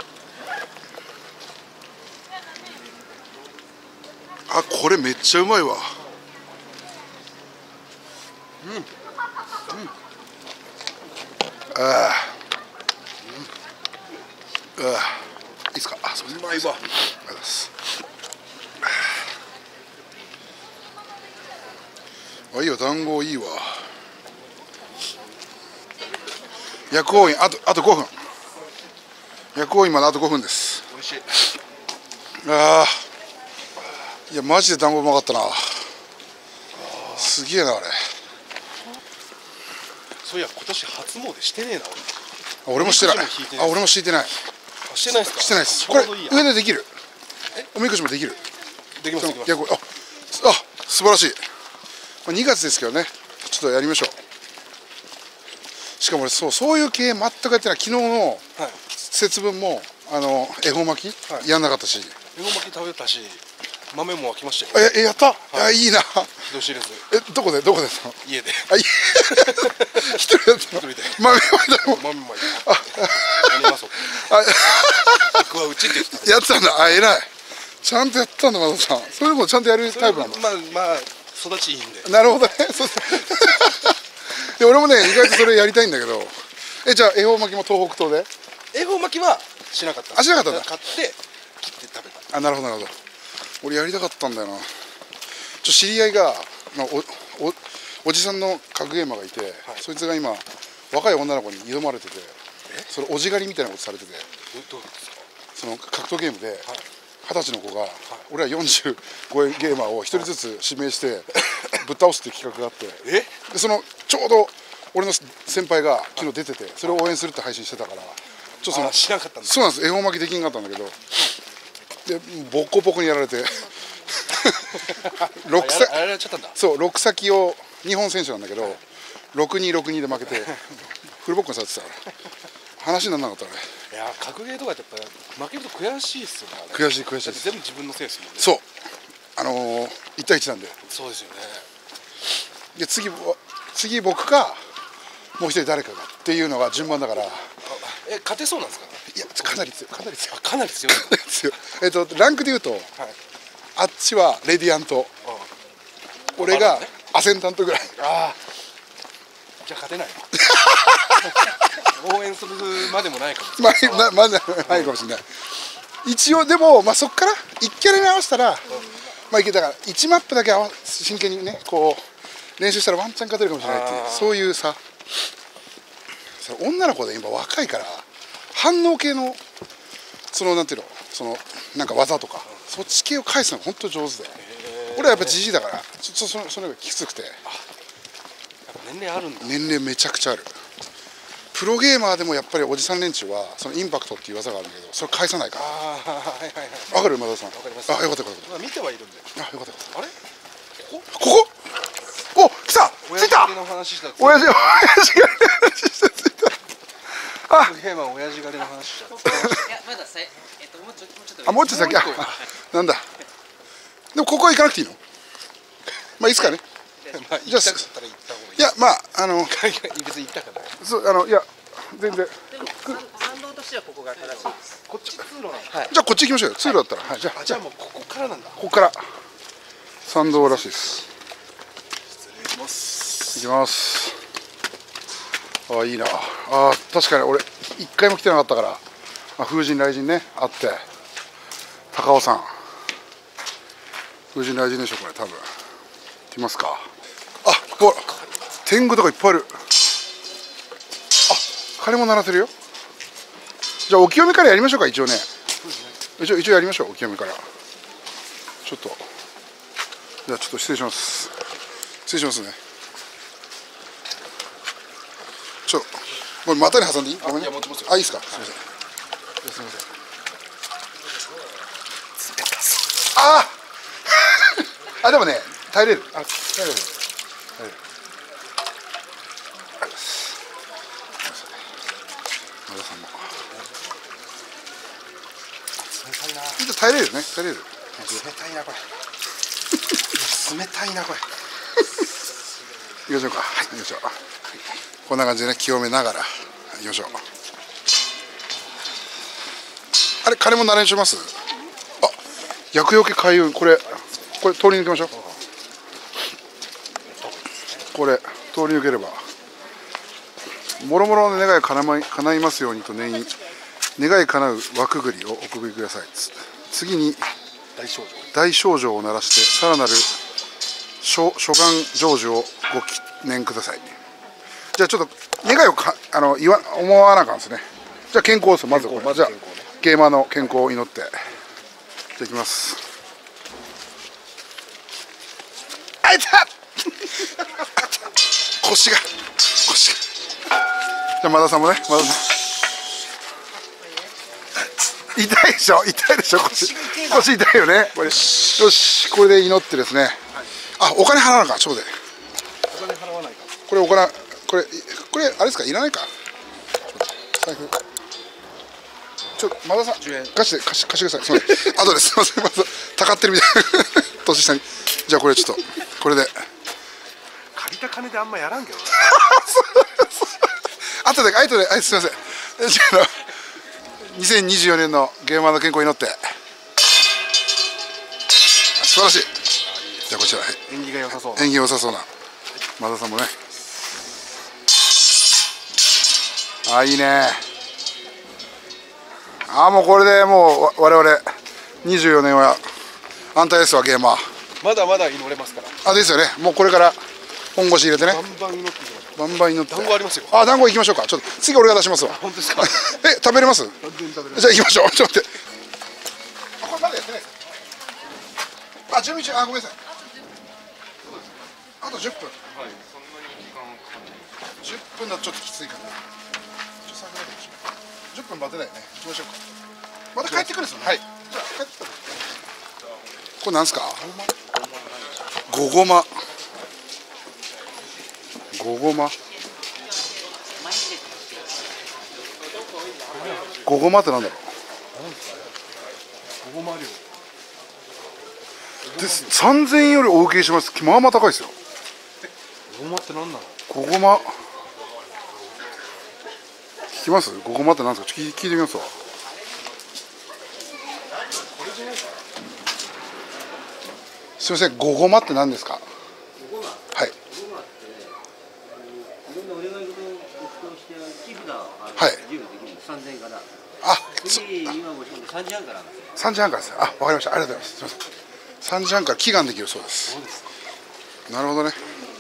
あ、これめっちゃうまいわ。うん。うん。ああ。うん。ああ。いいですか。あ、そうです。 うまいわ。 ありがとうございます。あ、いいよ、団子いいわ。薬王院あとあとごふん。薬王院まであとごふんです。 美味しい。 ああ。いやマジで団子うまかったな。すげえなあれ。 そういや今年初詣してねえな俺。俺もしてない。あ、俺も敷いてない。 俺。してないですか。 してないです。これちょうどいいや。 上でできる。おみくじもできる。 できますできます。 薬王院。あ、あ、素晴らしい。にがつですけどね。ちょっとやりましょう。しかも俺そうそういう系全くやってない。昨日のはい。 節分もあの恵方巻き、 はい、 やんなかったし。 恵方巻き食べたし、豆も沸きましたよ。 え、えやった。 はい、 いいな。 どうしです。 え、どこでどこでたの？ 家で。 あ、一人やったの？ 一人で。 豆巻いたの？ 豆巻いた。あ、やります。あ、僕はうちって言ってた。 やってたんだ。あ、偉い。ちゃんとやったんだ、マドさん。それもちゃんとやるタイプなんだ。 まあまあ育ちいいんで。 なるほどね。そうで俺もね、意外とそれやりたいんだけど。え、じゃあ恵方巻きも東北東で？ 恵方巻きはしなかった。 あ、しなかったんだ。 買って切って食べた。 あ、なるほどなるほど。 俺やりたかったんだよな。ちょ知り合いが、まあ、おおおじさんの格ゲーマーがいて、はい、そいつが今若い女の子に挑まれてて、それおじ狩りみたいなことされてて、 どうですか？ その格闘ゲームで二十歳の子が、はい、俺はよんじゅうごえゲーマーを一人ずつ指名してぶっ倒すっていう企画があって、 えでそのちょうど俺の先輩が昨日出てて、それを応援するって配信してたから、ちょっとその知らなかったんだ。 そうなんです、恵方巻きできんかったんだけど、でボッコボコにやられてろくさやられちゃったんだ。 そうろく先を日本選手なんだけど、ろくにろくにで負けてフルボッコにされてたから話にならなかったね。 いや格ゲーとかってやっぱ負けると悔しいっすよね。 悔しい悔しいです。 全部自分のせいですもんね。 そうあのー、いち対いちなんで。 そうですよね。 で次次僕かもう一人誰かがっていうのが順番だから。 え勝てそうなんですか？ いやかなり強いかなり強いかなり強い強い。えっとランクでいうと、はい、あっちはレディアント、俺がアセンタントぐらい。 ああじゃあ勝てない応援するまでもないかもしれない。 まあまだないかもしれない。一応でもまあそこからいちキャラに合わせたら、うん、まあいけたからいちマップだけ合わ真剣にねこう練習したらワンチャン勝てるかもしれないっていう、そういうさ。女の子で今若いから反応系のそのなんていうのそのなんか技とかそっち系を返すのが本当上手で、俺はやっぱじじいだからちょっとそのそれがきつくて。 年齢あるんだ。 年齢めちゃくちゃある。プロゲーマーでもやっぱりおじさん連中はそのインパクトっていう技があるんだけど、それ返さないから。 ああはいはいはい。 わかる今田さん。 わかります。 あよかったよかった。 見てはいるんで。 あよかったよかった。 あれ？ここ？ここ？お来た来た。 親父の話した。 親父親父が話したついた。 あゲーマー親父狩りの話した。 いやまださえっともうちょもうちょっと。 あもうちょっと先。あなんだ。でもここは行かなくていいの？まあいいっすかね。 まあ行きたかったら行った方がいい。 いやまああの別に行ったかない。 そうあのいや全然。 でも参道としてはここが正しいです。 こっち通路なんだ。 じゃあこっち行きましょうよ。通路だったら。はいじゃあじゃあもうここからなんだ。 ここから参道らしいです。 失礼します。 行きます。ああいいなあ。確かに俺一回も来てなかったから、あ、風神雷神ねあって、高尾山風神雷神でしょこれ多分。行きますか。あほら天狗とかいっぱいある。あ鐘も鳴らせるよ。じゃあお清めからやりましょうか。一応ね一応一応やりましょう。お清めからちょっとじゃあちょっと失礼します。失礼しますね。ちょこれ股に挟んでいい？ごめんね。あいいですか。すみません。すみません。ああ。あでもね耐えれる。あ耐えれる。耐えれる。前田さんも。 冷たいな。 耐えれるね。耐えれる。 冷たいなこれ。冷たいなこれ。 行きましょうか。はい。行きましょう。こんな感じでね清めながら行きましょう。あれ鐘も鳴らします。あ厄除け開運これこれ通り抜けましょう。これ通り抜ければもろもろの願いが叶いますようにと念に願い叶う枠繰りをおくぐりください。次に大症状大症状を鳴らしてさらなる諸願成就をご記念ください。じゃあちょっと願いをかあの言わ思わなあかんですね。じゃあ健康ですまずこれ。じゃあゲーマーの健康を祈ってじゃあいきます。あいた腰が腰が。じゃあ馬田さんもね馬田さん痛いでしょ痛いでしょ腰腰痛いよねこれ。よしこれで祈ってですね。あお金払わなあかん。ちょっとでお金払わないか。 これお金これこれあれですかいらないか。財布ちょっと馬田さんガチで貸し貸してください。すみません後ですみませんまずたかってるみたいな年下に。じゃあこれちょっとこれで借りた金であんまやらんけど後で後であいすみません。じゃあにせんにじゅうよねんのゲーマーの健康を祈って素晴らしい。じゃあこちら、はい、 縁起が良さそうな縁起良さそうな馬田さんもね。あいいね。あもうこれでもう我々にじゅうよねんは安泰ですわ、ゲーマー。 まだまだ祈れますから。 あ、ですよね。もうこれから本腰入れてね。 バンバン祈っていきましょう。 バンバン祈って。 団子ありますよ。 あ、団子行きましょうか。ちょっと次俺が出しますわ。 本当ですか。 え、食べれます？ 完全に食べれます。 じゃあ行きましょう。ちょっと待って。あ、これまだやってないですか？あ、準備中。あ、ごめんなさい。あとじゅっぷん。 はい、そんなに時間かかんない。 じゅっぷんだとちょっときついかな。ちょっと先まで行きましょう。じゅっぷん待てないね。行きましょうか。また帰ってくるんですよね。はい。じゃあ帰ってきた。これなんですか？ごごま。ごごま。ごごまってなんだろごごま量。 う。で、三千円よりお受けします。まあまあ高いですよ。 ごごまってなんなの？ ごごま。聞きます？ごごまってなんですか？聞い聞いてみますわ。すみません、ごごまって何ですか？はい。はい。あ、さんじはんからです。あ、わかりました。ありがとうございます。すみません。さんじはんから祈願できるそうです。なるほどね。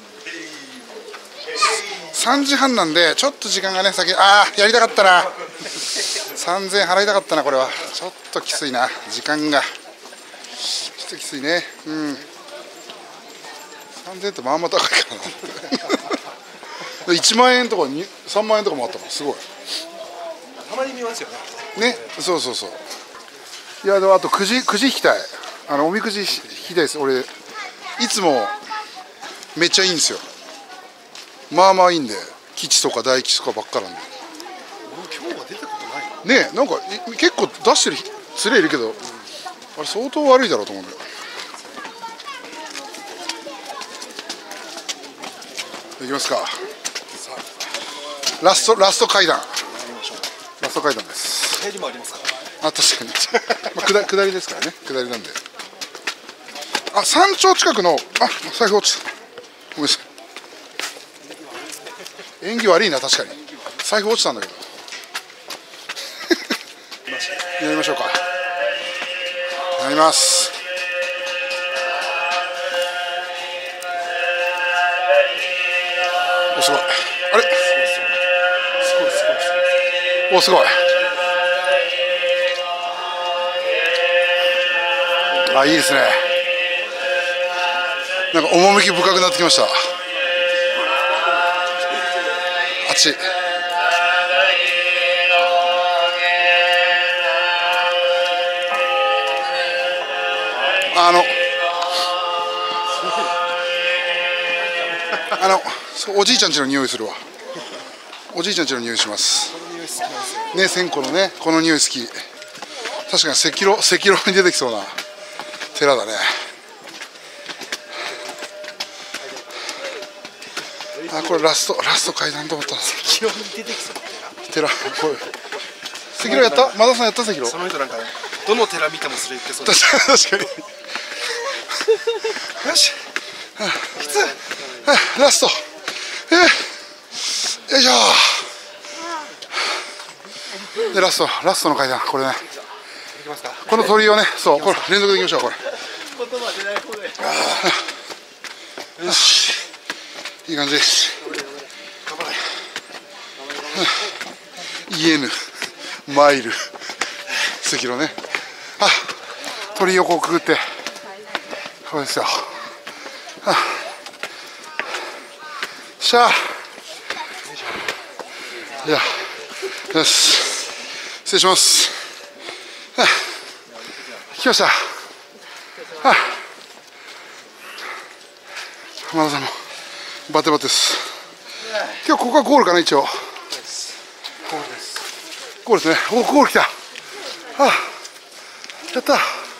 さんじはんなんで、ちょっと時間がね、先、ああ、やりたかったな。さんぜんえん払いたかったな、これは。ちょっときついな、時間が。ちょっときついね。うん。さんぜんえんってまあまあ高いからな。いちまんえんとかにさんまんえんとかもあったもん、すごい。 たまに見ますよね。 ね、そうそうそう。いや、でもあとくじ、くじ引きたい。あの、おみくじ引きたいです。俺、いつもめっちゃいいんですよ。まあまあいいんで、吉とか大吉とかばっかなんで。 俺今日は出たことない。 ねえ、なんかい結構出してる連れいるけど、あれ相当悪いだろうと思うんだよ。いきますか。ラストラスト階段。ラスト階段です。 帰りもありますか。 あ、確かに。まあ、下下りですからね。下りなんで。あ、山頂近くの、あ、財布落ちた。ごめんなさい。縁起悪いな、確かに。財布落ちたんだけど。やりましょうか。やります。お、すごい。あれ。 すごいすごいすお、すごい。あ、いいですね。なんか趣深くなってきました。あっち。あの。あの、おじいちゃん家の匂いするわ。おじいちゃん家の匂いします。ね、線香のね、この匂い好き。確かに赤炉、赤炉に出てきそうな寺だね。あ、これラスト、ラスト階段と思ったら。 赤炉に出てきそうな寺、これ。赤炉やった？マダさんやった赤炉。 その人なんか、どの寺見てもそれ言ってそう。 確かに。よし。きつい。ラスト。えー、よいしょ。でラスト、ラストの階段、これね。この鳥をね、そう、これ連続でいきましょう、これ。よし。いい感じ。イエヌ、マイル、赤炉ね。あ、鳥をこうくぐって。これですよ。あ、しゃあ。じゃあ、よし。失礼します。はあ、来ました。はあ、浜田さんもバテバテです。今日ここはゴールかな、一応。ゴールです。ゴールですね。お、ゴール来た。はあ、やった。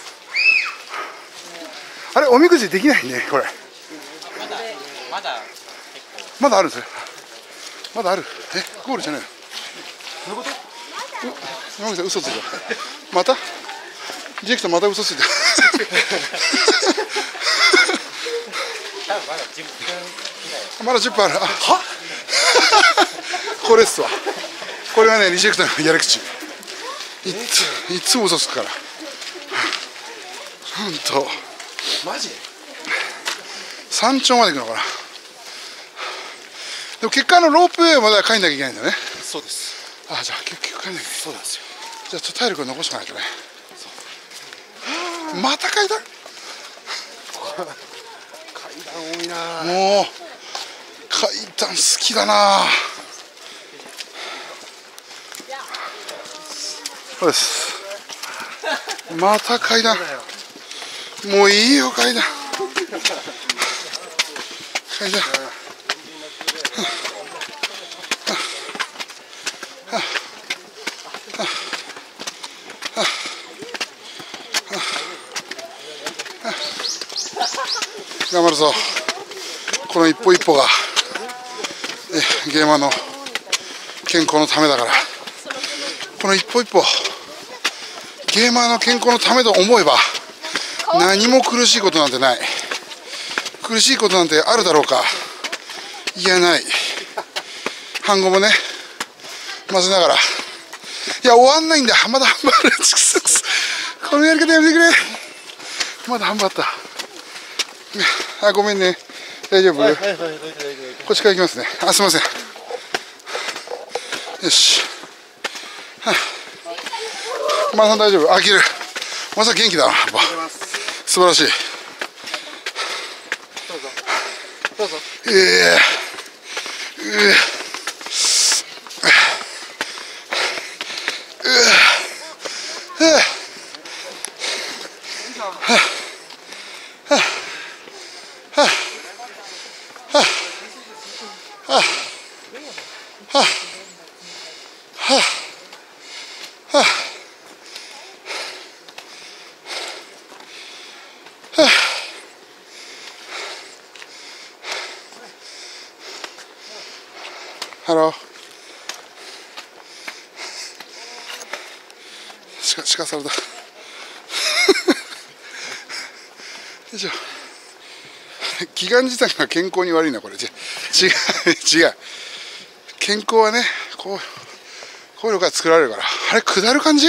あれ、おみくじできないね、これ。 まだまだまだあるんですね。まだある。え、ゴールじゃないの。 どういうこと？ 山口さん、嘘ついた。またジェイクさん、また嘘ついた。まだじゅっぷんある。あ、はこれっすわ。これはね、リジェクトのやり口。いついつも嘘つくから。ほんと。 マジ？ 山頂まで行くのかな。でも結果のロープウェイまでは帰んなきゃいけないんだよね。 そうです。 あ、じゃあ結局帰んなきゃいけない。 そうなんですよ。 じゃあちょっと体力を残しておかないとね。また階段？ 階段多いな。 もう階段好きだな。そうです。また階段。もういいよ階段。階段。頑張るぞ。この一歩一歩がえゲーマーの健康のためだから。この一歩一歩ゲーマーの健康のためと思えば何も苦しいことなんてない。苦しいことなんてあるだろうか。いやない。半語もね混ぜながら、いや終わんないんだ。まだ半分ある。このやり方やめてくれ。まだ半分あった。あ、ごめんね。大丈夫？こっちから行きますね。あ、すみません。よし。はあ、マーさん大丈夫？あ、切る。マーさん元気だな。素晴らしい。 どうぞ。どうぞ。 ええー。うえ。ハロー。しか、しかされた。よいしょ。気が自体が健康に悪いな、これ。違う、違う。健康はね、こう、こういうのから作られるから。あれ、下る感じ？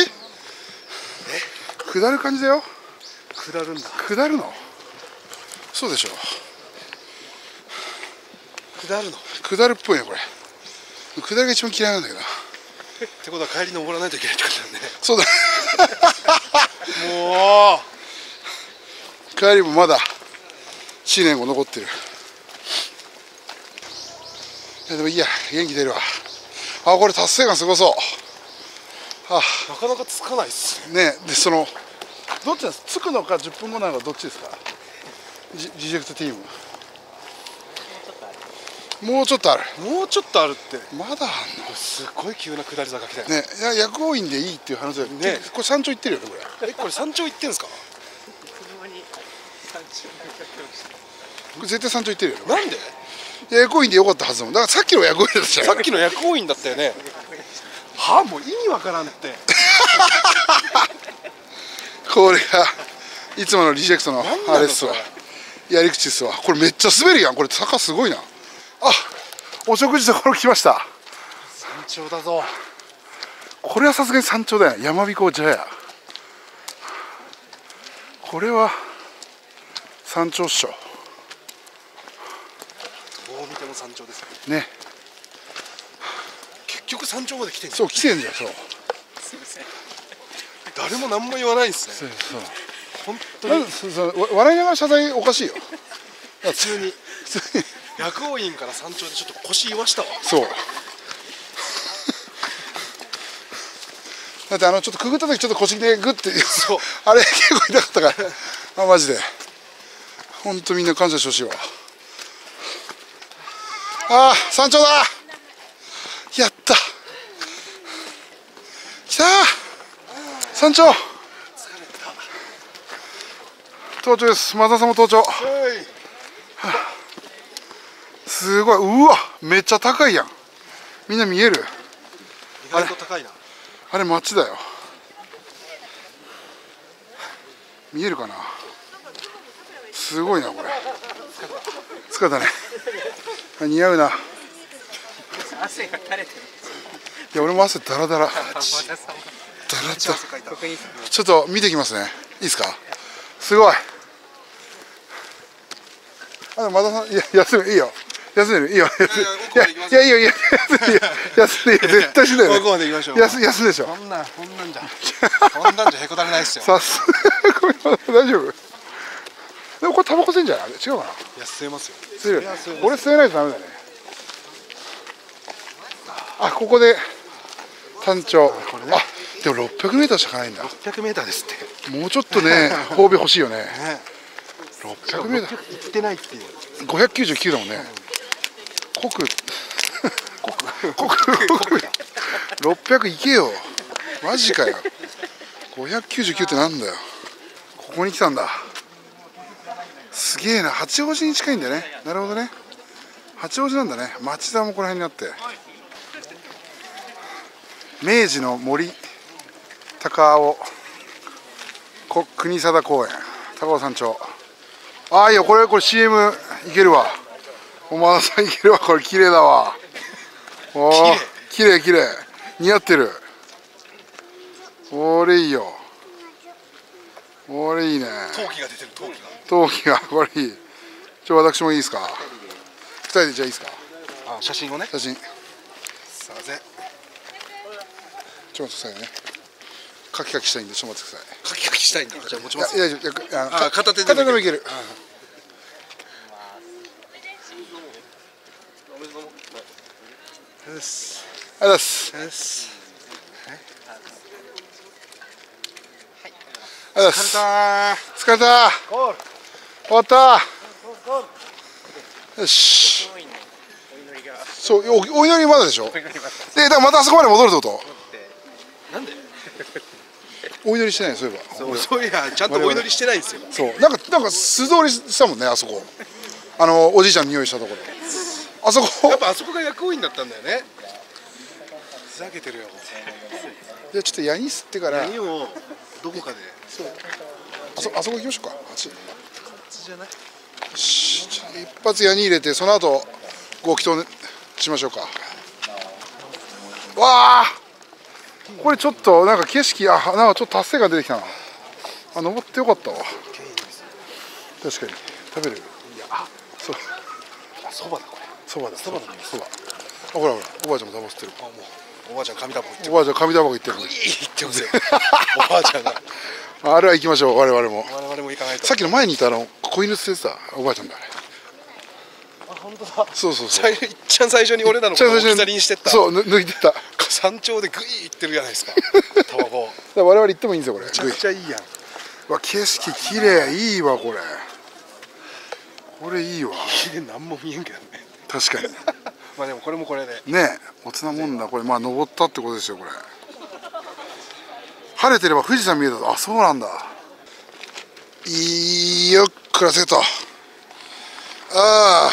下る感じだよ。 下るんだ。 下るの？そうでしょ。 下るの？ 下るっぽいね、これ。下りが一番嫌いなんだけど。 ってことは帰り登らないといけないってことだね。 そうだ。 もう帰りもまだ試練後残ってる。いやでもいいや、元気出るわ。あ、これ達成感すごそう。あ、 なかなかつかないっすね。でそのどっちなんです？つくのかじゅっぷんごなのかどっちですか？ジリジェクトチーム。もうちょっとある。 もうちょっとあるって。 まだあんの？ すごい急な下り坂来たよね。いや薬王院でいいっていう話だよね。これ山頂行ってるよね、これ。 え、これ山頂行ってんすか？ これ絶対山頂行ってるよね。 なんで？ 薬王院でよかったはずだもん。だからさっきの薬王院だったじゃん。 さっきの薬王院だったよね。はあ、もう意味わからんって。 これがいつものリジェクトのあれっすわ。やり口っすわ。これめっちゃ滑るやん。これ坂すごいな。あ、お食事どころ来ました。 山頂だぞ。 これはさすがに山頂だよ。山彦茶屋。これは山頂っしょ。 どう見ても山頂ですね。ね。 結局山頂まで来てんじゃん。 そう来てんじゃん。そう。 誰も何も言わないんですね。 そうそう。 本当に。 そうそう笑いながら謝罪おかしいよ。 普通に。普通に。薬王院から山頂でちょっと腰言わしたわ。 そう。だってあのちょっとくぐった時ちょっと腰でグッて、そうあれ結構痛かったからあマジで本当みんな感謝してほしいわ。あー山頂だ。やった来たー山頂登頂です。松田さんも登頂。すごい。うわめっちゃ高いやん。みんな見える？ 意外と高いな。 あれ街だよ。見えるかな。すごいなこれ。疲れたね。似合うな。 汗が垂れてる。 いや俺も汗だらだら。だらだら。ちょっと見てきますね。いいですか。すごい。 あの、まださん、いや、休め、いいよ。休める、いいよ。いや、いや、いいよ、いや、休んでいいよ。休んでいいよ、絶対しんどいよ。 ここまで行きましょう。 休、休んでしょ。 こんなん、こんなんじゃ。こんなんじゃへこたれないですよ。 さすが、これ、大丈夫。でも、これタバコ吸えんじゃない、違うかな。 いや、吸えますよ。 吸えるよね。俺吸えないとダメだね。あ、ここで。山頂。 これね。 あ、でもろっぴゃくメーターしかないんだ。 ろっぴゃくメーターですって。 もうちょっとね、褒美欲しいよね。ろっぴゃくメーター。 行ってないっていう。 ごひゃくきゅうじゅうきゅうだもんね。濃く。濃く。濃く。濃く。ろっぴゃくいけよ。マジかよ。ごひゃくきゅうじゅうきゅうってなんだよ。ここに来たんだ。すげえな。八王子に近いんだよね。なるほどね。八王子なんだね。町田もこの辺にあって。明治の森高尾国定公園高尾山頂。ああいいよ、これこれ シーエム いけるわ。お前さんいけるわ。これ綺麗だわ。おお綺麗綺麗似合ってる。これいいよ。これいいね。 陶器が出てる。陶器が陶器がこれいい。ちょ私もいいですか。ふたりでじゃあいいですか。 あ、写真をね。 写真。 すいません。 ちょっと待ってくださいね。カキカキしたいんでちょっと待ってください。 カキカキしたいんだ。じゃあ持ちます。 いや、いや、いや、 あ、片手で片手でもいける。 よし。 ありがとうございます。 よし。 ありがとうございます。 た疲れた。終わった。よし。そう、お、お祈りまだでしょ。で、だからまたあそこまで戻るってこと。 なんで？ お祈りしてない、そういえば。 そう、そういや、ちゃんとお祈りしてないんですよ。 そう、なんか、なんか素通りしたもんね、あそこ。あの、おじいちゃんの匂いしたところ。あそこ。 やっぱあそこが薬王院だったんだよね。ふざけてるよ。 で、ちょっとヤニ吸ってから。 何をどこかで。 そう。あそ、あそこ行きましょうか。あっち。 じゃない。 よし、一発ヤニ入れて、その後。ご祈祷しましょうか。わあ。これちょっとなんか景色、あ、なんかちょっと達成感出てきたな。あ、登ってよかったわ。確かに食べる。いや、そう。 あ、そばだこれ。 そばだ。 そばだね。 そば。あ、ほらほら、おばあちゃんもタバコ吸ってる。 あ、もうおばあちゃん紙タバコ言ってる。 おばあちゃん紙タバコ言ってるね。 いいってますよ。おばあちゃんが。 あれは行きましょう、我々も。 我々も行かないと。 さっきの前にいたあの子犬捨ててたおばあちゃんだあれ。 あ、本当だ。 そうそうそう。 いっちゃん最初に俺らのことを置き去りにしてった。 そう、抜いてた。 山頂でグイー行ってるじゃないですか。タバコ。 我々行ってもいいんですよこれ。 めちゃくちゃいいやん。 わ、景色綺麗、いいわこれ。これいいわ。 綺麗なんも見えんけどね。 確かに。 まあでもこれもこれで。 ねえ、おつなもんだこれ。まあ登ったってことですよこれ。晴れてれば富士山見えた。あ、そうなんだ。いいよ、暮らせと。ああ。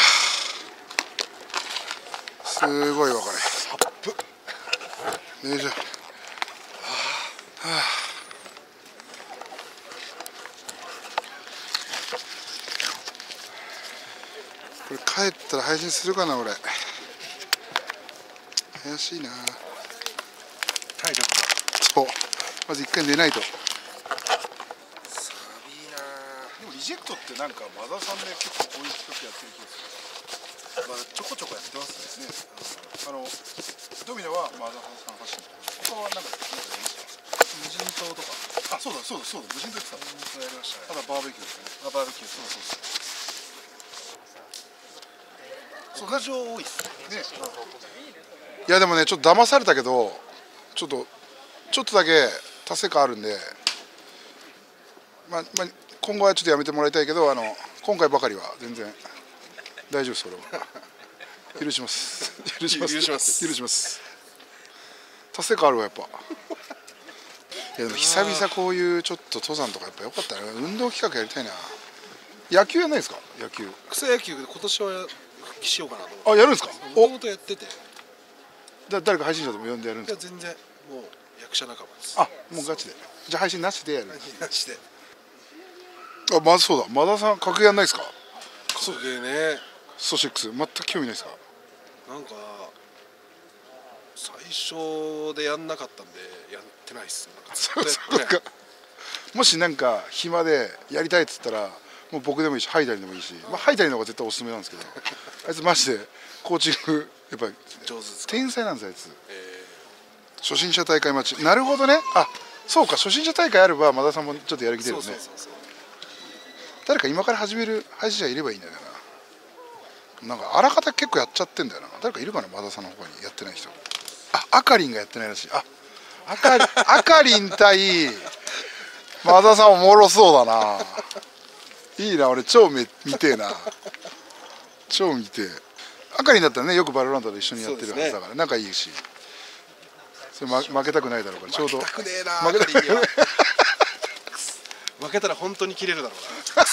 すごいわこれ。 サップ。 よいしょ。はあ。はあ。これ帰ったら配信するかな俺。怪しいな。 体力が。 そう。まず一回寝ないと。 サビーな。 でもリジェクトってなんかマザーさんで結構こういう企画やってる気がする。まあちょこちょこやってますね。あのドミノはマザーさん発信。他はなんかなんかやりました。無人島とか。あ、そうだそうだそうだ無人島ってさ。 そうやりましたね。 ただバーベキューですね。 あ、バーベキュー。そうそうそう。屋上多いっすね。 いやでもねちょっと騙されたけどちょっとちょっとだけ達成感あるんで、まあまあ今後はちょっとやめてもらいたいけどあの今回ばかりは全然大丈夫です俺は。許します。許します。 許します。 許します。達成感あるわやっぱ。いやでも久々こういうちょっと登山とかやっぱ良かったね。運動企画やりたいな。野球やんないですか野球。 草野球で今年は復帰しようかなと思って。 あ、やるんですか。 もともとやってて。 だ誰か配信者でも呼んでやるんいですか。 や全然もう役者仲間です。 あ、もうガチで。じゃあ配信なしでやる。 配信なしで。 あ、まずそうだ。マダさん格ゲーやんないですか。 格ゲーね。 ストシックス全く興味ないですか。 なんか最初でやんなかったんでやってないっす。なんかずっとやってない。 もしなんか暇でやりたいっつったらもう僕でもいいしハイダリでもいいし、まあ、ハイダリの方が絶対おすすめなんですけどあいつマジでコーチングやっぱり上手ですか。 天才なんですあいつ、 え初心者大会待ち。なるほどね。あ、そうか、初心者大会あれば馬田さんもちょっとやる気ー、 出るね。 そうそうそうそう。 誰か今から始める配信者いればいいんだよな。なんかあらかた結構やっちゃってんだよな。誰かいるかな、馬田さんの他にやってない人。あ、あかりんがやってないらしい。あ、あかりあかりん対馬田さんおもろそうだな。いいな、俺超見見てえな。超見てえ。あかりんだったらね、よくバロランドで一緒にやってるはずだから、仲いいし。それ、ま、負けたくないだろうから、ちょうど。 負けたくねえな。 負けたくねえ。 負けたら本当に切れるだろうな。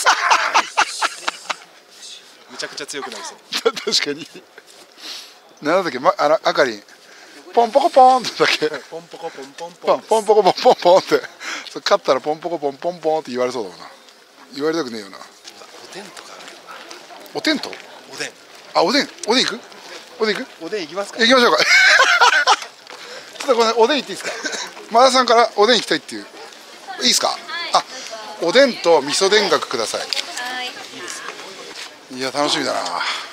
めちゃくちゃ強くなりそう。 確かに。なんだっけ、ま、あのあかりん。ポンポコポンってだっけ。 ポンポコポンポンポン。 ポンポンポコポンポンポンって。それ勝ったらポンポコポンポンポンって言われそうだもんな。言われたくねえよな。 おでんとかあるよな。 おてんと。 おでん。 あ、おでん、おでん行く。おでん行く。 おでん行きますか。 行きましょうか。ちょっとごめん、おでん行っていいですか。前田さんからおでん行きたいっていう。いいですか。あ、おでんと味噌田楽ください。 はい。 いや、楽しみだな。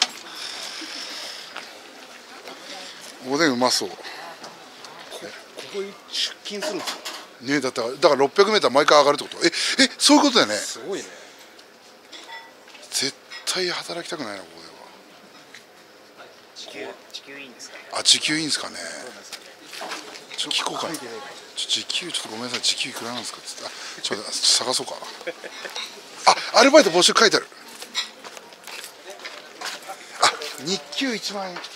おでんうまそう。 ここに出勤するんですよ。 ね、だってだからろっぴゃくメーター毎回上がるってこと。え、え、そういうことだよね。 すごいね。 絶対働きたくないな、ここで時給時給いいんですかね。 は。あ、時給いいんですかね。ちょっと聞こうかな。ちょ時給ちょっとごめんなさい、時給いくらなんですかっつって。あ、ちょっと探そうか。あ、アルバイト募集書いてある。あ、日給いちまんえん。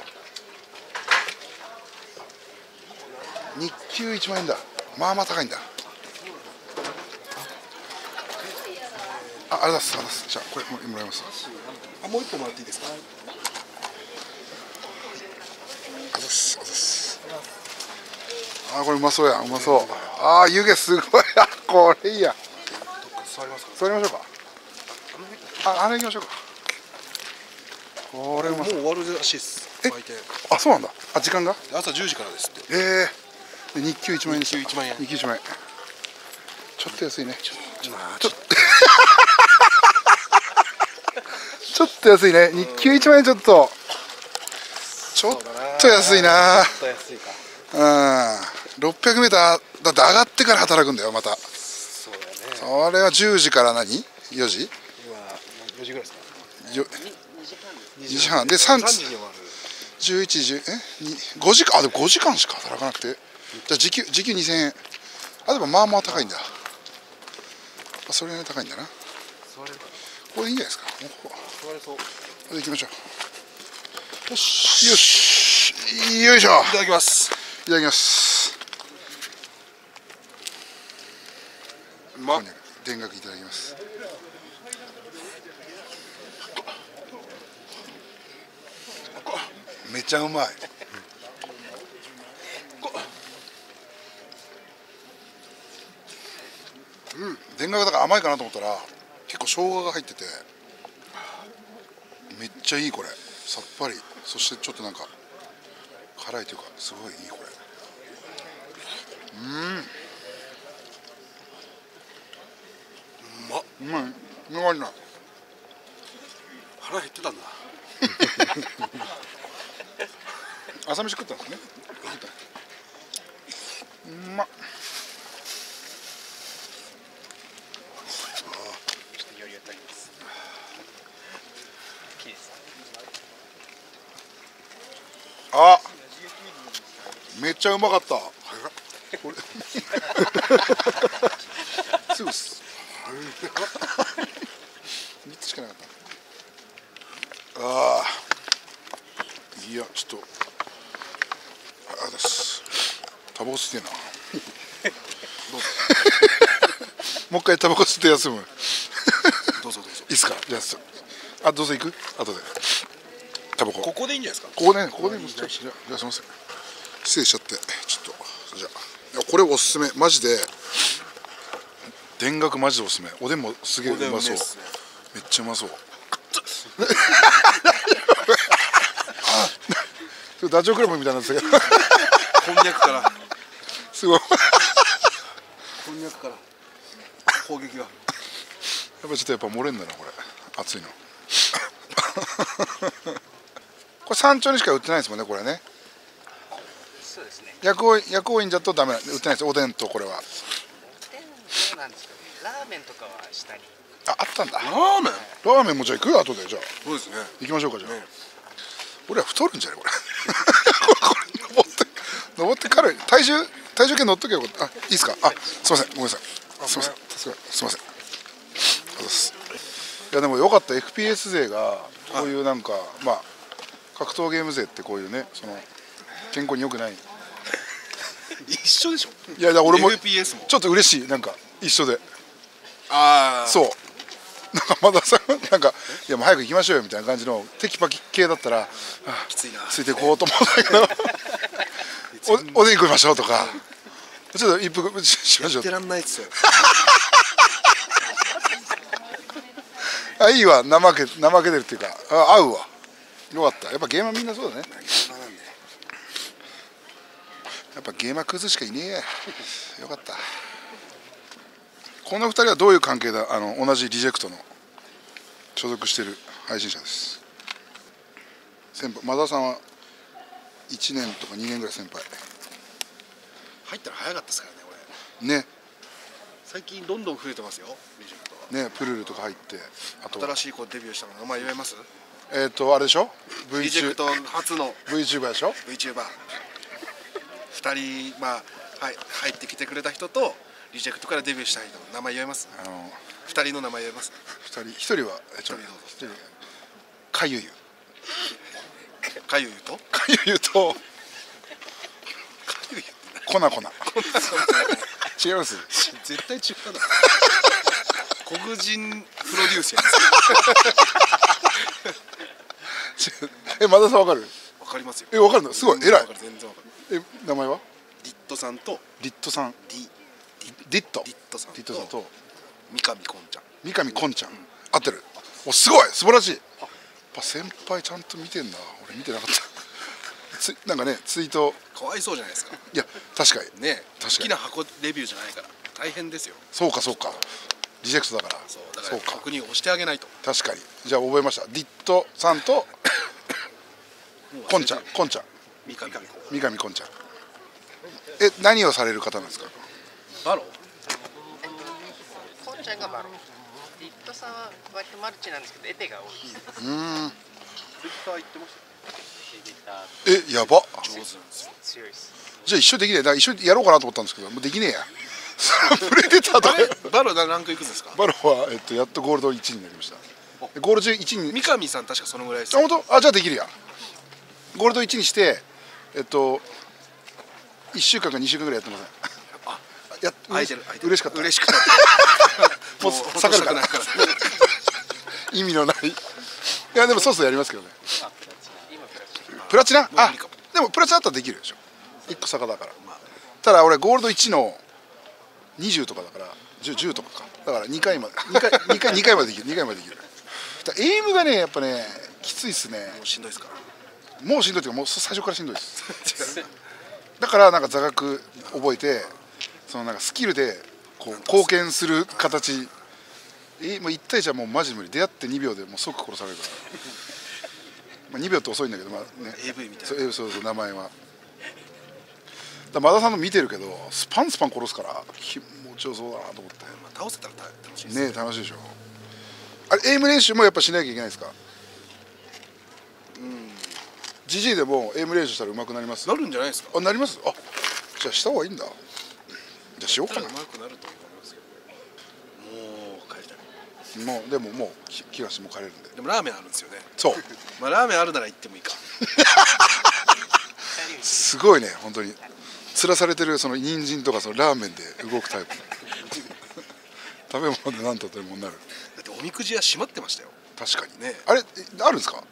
日給いちまんえんだ。まあまあ高いんだ。あ、ありがとうございます。ありがとうございます。じゃあこれももらいます。 あ、もう一個もらっていいですか。 ありがとうございます。ありがとうございます。あ、これうまそうや、うまそう。あ、湯気すごい。あ、これいいや。 座りますか。 座りましょうか。あ、あれ行きましょうか。これうまそう。 もう終わるらしいです。 え売店。 あ、そうなんだ。あ、時間が。 朝じゅうじからですって。 ええー。で日給いちまんえんです。 日給いちまんえん。 日給いちまんえん。ちょっと安いね。 ちょちょっと。ちょっと安いね。日給いちまんえんちょっと。ちょっと安いな。 ちょっと安いか。 うん。ろっぴゃくメーターだって上がってから働くんだよまた。 そうだね。 それはじゅうじから何？よじ？ 今よじぐらいですか。 よにじはんでさんじに終わる。 じゅういちじえにごじかん。あ、でもごじかんしか働かなくて。じゃあ時給時給にせんえん。あ、でもまあまあ高いんだ。あ、それなりに高いんだな。 座れるかここでいいんじゃないですか。もうここ。 な。座れそう。 これで行きましょう。よしよしよいしょ。 いただきます。 いただきます。 うまっ。 田楽いただきます。めっちゃうまい。うん、田楽だから甘いかなと思ったら結構生姜が入っててめっちゃいいこれ。さっぱり、そしてちょっとなんか辛いというかすごいいいこれ。うん、 うまっ。 うまい。うまいな。 腹減ってたんだ。 朝飯食ったんですね。うまっ。 ちょっと余裕とあります。いいですか。 あ、めっちゃうまかった。これすぐっす。みっつしかなかった。ああ、いやちょっとあれです。タバコ吸ってえな。もう一回タバコ吸って休む。 どうぞどうぞ。 いいっすか。じゃあ、あ、どうぞ行く。後で。タバコ。 ここでいいんじゃないですか。 ここね、ここでもじゃあ、じゃあすみません。失礼しちゃって、ちょっとじゃあ、いやこれおすすめ、マジで。田楽マジでおすすめ。おでんもすげえうまそう。めっちゃうまそう。ダチョウ倶楽部みたいなんですけど。 こんにゃくから。 すごい。 こんにゃくから。攻撃が。 ぱちょっとやっぱ漏れんだなこれ熱いのこれ山頂にしか売ってないですもんねこれね。 そうですね。 薬王薬王院だとダメなんで売ってないです。おでんとこれは。 おでんどうなんですかね。ラーメンとかは下に。 あ、あったんだ。 ラーメンラーメンもじゃあ行く後でじゃあそうですね。 行きましょうかじゃあ、 ね俺は太るんじゃないこれこれ登って登って軽い体重体重計乗っとけばよかった。あ、いいですか。あ、すいませんごめんなさいすいませんすいません。あざっす。いやでもよかった。 エフピーエス 勢がこういうなんか、まあ格闘ゲーム勢ってこういうねその健康に良くない一緒でしょ。 いやだから俺もエフピーエス もちょっと嬉しいなんか一緒でああそうなんかまださなんかいやもう早く行きましょうよみたいな感じのテキパキ系だったらきついなついてこうと思うんだけどお, おでん食いましょうとかちょっと一服しましょうやってらんないっすよあいいわ怠け怠けてるっていうかあ合うわよかったやっぱゲーマーみんなそうだねやっぱゲーマークズしかいねえやよかったこのふたりはどういう関係だあの同じリジェクトの所属している配信者です先輩マザーさんはいちねんとかにねんぐらい先輩入ったら早かったですからねこれね最近どんどん増えてますよリジェクトはねプルルとか入ってあと新しい子デビューしたの名前言えます？ えっとあれでしょ V リジェクト初の VTuber でしょ VTuber ふたりまあはい入ってきてくれた人とリジェクトからデビューした人の名前言えます？ あのふたりの名前言えます？ ふたりひとりはえちょひとりどうぞひとりかゆゆかゆゆとかゆゆとかゆゆ粉粉違います絶対違うな黒人プロデュースやえマザーさんわかるわかりますよえわかるのすごい偉いわかる全然わかるえ名前はリットさんとリットさんディディットリットさんディットさんと三上こんちゃん三上こんちゃん合ってるおすごい素晴らしいやっぱ先輩ちゃんと見てんな俺見てなかったつなんかねツイートかわいそうじゃないですかいや確かにね確かに好きな箱レビューじゃないから大変ですよそうかそうかリジェクトだからそうだからそうか確認をしてあげないと確かにじゃあ覚えましたディットさんとこんちゃんこんちゃん三上こ三上こんちゃんえ何をされる方なんですかバロこんちゃんがバロリットさんは割とマルチなんですけどエペが多いですうーんツイッター行ってましたリッターえやば上手なんですよ強いですじゃあ一緒にできねえだから一緒にやろうかなと思ったんですけどもうできねえやプレデターとかあれバロランクいくつですか？ バロは、えっと、やっとゴールドいちになりましたでゴールドいちに三上さん確かそのぐらいですあ本当あじゃあできるやゴールドいちにしてえっといっしゅうかんかにしゅうかんぐらいやってませんあや空いてる空いてる嬉しかった嬉しくなったもう下がるから意味のないいやでもそうそうやりますけどねプラチナあでもプラチナだったらできるでしょいっこ坂だから、まあ、ただ俺ゴールドいちのにじゅうとかだから 10, 10とかかだからにかいまで2回2回2回までできるにかいまでできるエイムがねやっぱねきついっすねもうしんどいですかもうしんどいっていうかもう最初からしんどいですだからなんか座学覚えてそのなんかスキルでこう貢献する形えもういち対いちはもうマジ無理出会ってにびょうでもう即殺されるからまあにびょうって遅いんだけどまあねエーブイ みたいなそうそうそう名前はだマダさんの見てるけどスパンスパン殺すから気持ちよそうだなと思って、 まあ、倒せたら楽しいですね楽しいでしょあれエイム練習もやっぱしなきゃいけないですかうんジジイでもエイム練習したら上手くなりますなるんじゃないですかあなりますあじゃあした方がいいんだじゃあしようかな上手くなると思いますけどもう帰りたいもうでももう気気がしてもう帰れるんででもラーメンあるんですよねそうまあラーメンあるなら行ってもいいかすごいね本当につらされてるその人参とかそのラーメンで動くタイプ食べ物で何とでもなるだっておみくじ屋閉まってましたよ確かにねあれあるんですか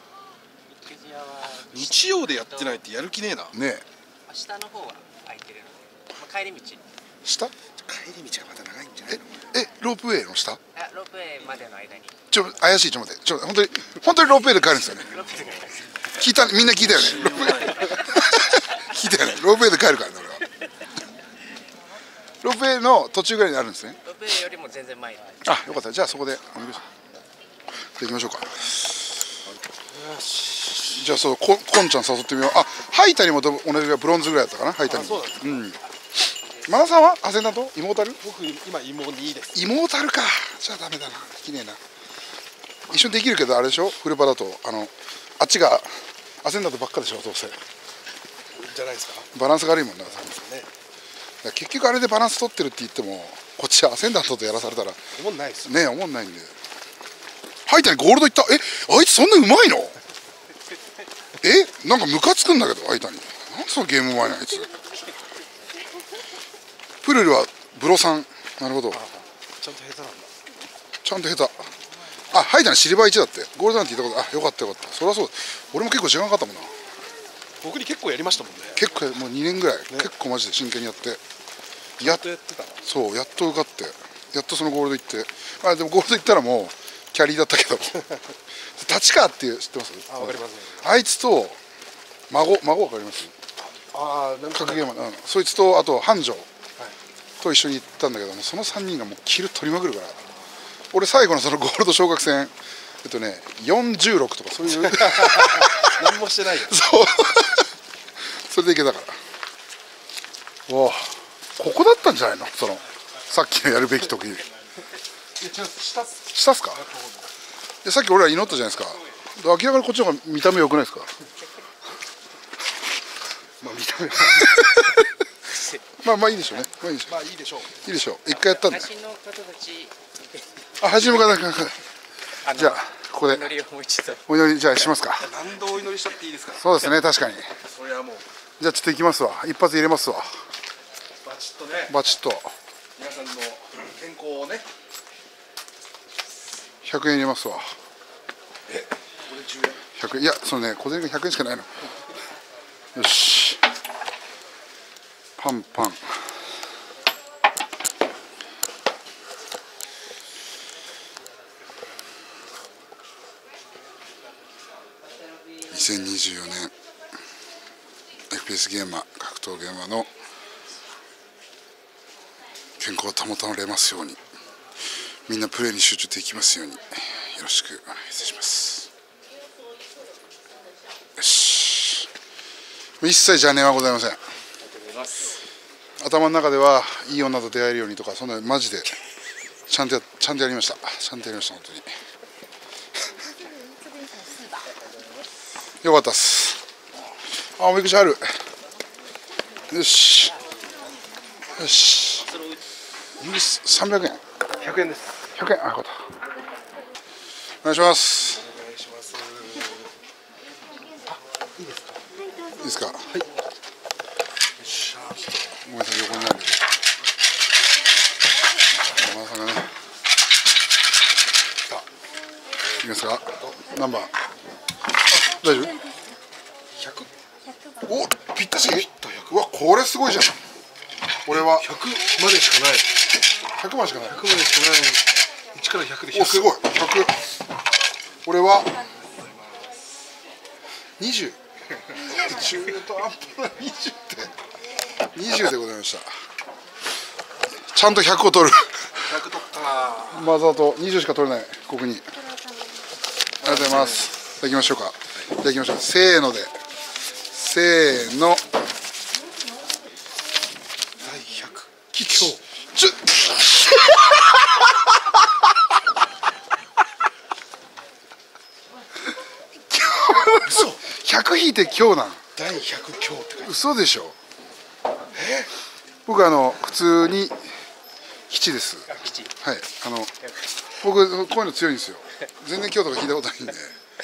日曜でやってないってやる気ねえなね下の方は空いてるので、まあ、帰り道下帰り道がまた長いんじゃないえのえロープウェイの下あロープウェイまでの間にちょ怪しいちょっと待ってちょ本当に本当にロープウェイで帰るんですよねロープウェイで帰ります聞いたみんな聞いたよねロープウェイ聞いたよねロープウェイで帰るからね俺はロープウェイの途中ぐらいにあるんですねロープウェイよりも全然前に。 あ、よかった。じゃあそこでお願いします。行きましょうか。じゃあそうここんちゃん誘ってみよう。あ、ハイタにも同じぐらいブロンズぐらいだったかな。ハイタに。 そうなんですか。 うん。マナさんはアセンダとイモータル？ 僕今イモにです。 イモータルか。じゃあダメだな。できねえな。一緒にできるけどあれでしょ。フルパだとあのあっちがアセンダとばっかでしょ。どうせ。 じゃないですか。 バランスが悪いもんな。 ね、 結局あれでバランス取ってるって言ってもこっちはアセンダントとやらされたら思んないですよね。思んないんで。ハイタにゴールドいった。え、あいつそんなうまいの？え、なんかムカつくんだけどハイタに。なんでそのゲームうまいのあいつ。プルルはブロさん。なるほど。 ちゃんと下手なんだ。 ちゃんと下手。あ、ハイタにシルバーいちだって。ゴールドなんて言ったこと。あ、よかったよかった。そりゃそうだ。俺も結構時間かかったもんな。 僕に結構やりましたもんね。 結構もうにねんぐらい、ね、結構マジで真剣にやってやっとやってた。 そうやっと受かってやっとそのゴールド行って、あでもゴールド行ったらもうキャリーだったけど立川っていう知ってます？ あ、わかります。 あいつと孫孫わかります？ ああ、なんか格ゲーム、うん、そいつとあと繁盛と一緒に行ったんだけども、そのさんにんがもうキル取りまくるから、俺最後のそのゴールド昇格戦えっとねよんじゅうろくとかそういう何もしてないよ。 そうそれでいけたから。わあ、ここだったんじゃないの、そのさっきのやるべき時。 下っす。 下っすか。でさっき俺ら祈ったじゃないですか。明らかにこっちの方が見た目良くないですか。 まあ見た目まあまあいいでしょうね。まあいいでしょう。 まあいいでしょう。 いいでしょう。一回やったんで。 橋の方たち。 あ、橋の方々。じゃあここで祈りをもう一度。 お祈りじゃあしますか。 何度お祈りしたっていいですか。 そうですね、確かに。 それはもうじゃあちょっと行きますわ。一発入れますわ。 バチッとね。 バチッと皆さんの健康をね。 ひゃくえん入れますわ。 え、これじゅうえん。 ひゃくえん、いやそのね小銭がひゃくえんしかないの。よし。パンパン。にせんにじゅうよねん エフピーエス ゲーマー格闘ゲーマーの健康を保たれますように、みんなプレーに集中できますようによろしくお願いいたします。よし。一切邪念はございません。頭の中ではいい女と出会えるようにとかそんなマジでちゃんとやちゃんとやりました。ちゃんとやりました本当に。よかったっす。あ、おみくじある。よし。よし。三百円。 ひゃくえんです。 百円、あ、よかった。お願いします。 お願いします。 いいですか。はい。よっしゃ。ごめんなさい、横になる。まさかね。いきますか。何番。大丈夫。お、ぴったし。うわ、これすごいじゃん。俺はひゃくまでしかない。 ひゃくまでしかない。 ひゃくまでしかない。いちからひゃくでひゃく。 お、すごい。ひゃく。俺はにじゅう。中途半端なにじゅうって。にじゅうでございました。ちゃんとひゃくを取る。 ひゃく取ったな。 マザーとにじゅうしか取れない。ここに。ありがとうございます。じゃあ行きましょうか。じゃあ行きましょう。せーので。せーの。 だいひゃく。きょう。 ちょ。嘘。ひゃく引いて今日なん。 だいひゃくきょうって書いてある。 嘘でしょ。僕あの普通に吉です。はい。あの僕こういうの強いんですよ。全然今日とか聞いたことないんで。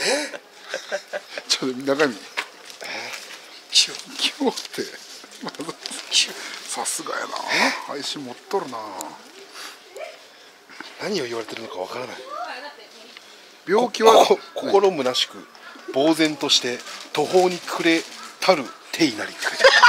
ちょっと中身。今日ってさすがやな。配信持っとるな。 何を言われてるのかわからない。 病気は心虚しく呆然として途方に暮れたる手になり。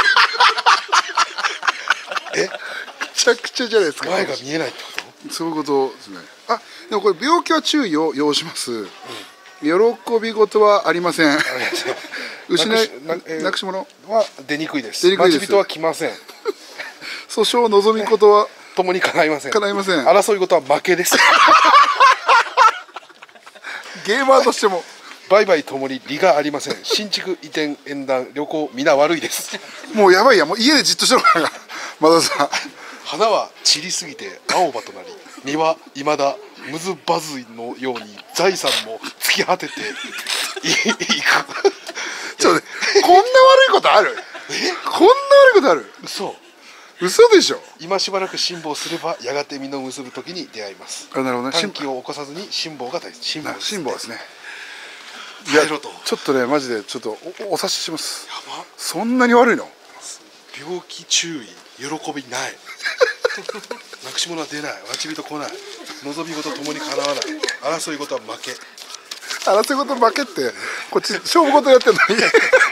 え、 めちゃくちゃじゃないですか。 前が見えないってこと？ そういうことですね。あ、でもこれ病気は注意を要します。うん、喜び事はありません。失いなくし物は出にくいです。 出にくいです。 待ち人は来ません。 訴訟を望みことはともに叶いません。 叶いません。 争い事は負けです。 ゲーマーとしても売買ともに利がありません。新築移転縁談旅行皆悪いです。 もうやばいや、もう家でじっとしてろからまださん。 花は散りすぎて青葉となり、実はいまだムズバズのように財産も尽き果てていいく。 ちょっとこんな悪いことある？こんな悪いことある？ 嘘嘘でしょ。 今しばらく辛抱すればやがて実を結ぶ時に出会います。 あ、なるほどね。 短期を起こさずに辛抱が大切。辛抱ですね。 辛抱ですね。いや帰ろうとちょっとねマジでちょっとおお察しします。 やば。 そんなに悪いの？ 病気注意、喜びない。なくし物は出ない、待ち人来ない、望み事ともに叶わない、争い事は負け。 争い事負けってこっち勝負事やってんのに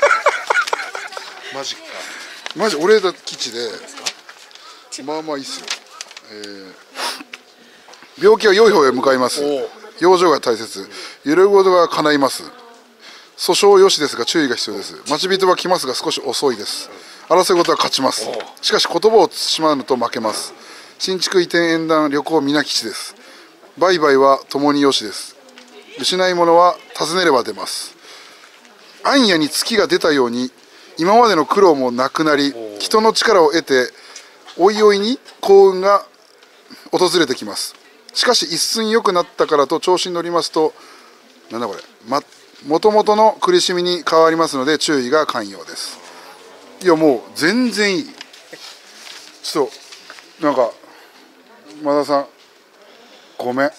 マジか。 マジ俺だ基地でまあまあいいっすよ、えー、病気は良い方へ向かいます。養生が大切。揺れることが叶います。訴訟よしですが注意が必要です。待ち人は来ますが少し遅いです。争い事は勝ちます。しかし言葉を慎まぬと負けます。新築移転縁談旅行皆吉です。売買は共によしです。失い物は尋ねれば出ます。暗夜に月が出たように今までの苦労もなくなり、人の力を得ておいおいに幸運が訪れてきます。しかし一寸良くなったからと調子に乗りますとなんだこれまもともとの苦しみに変わりますので注意が肝要です。いやもう全然いい。ちょっとなんか馬田さんごめん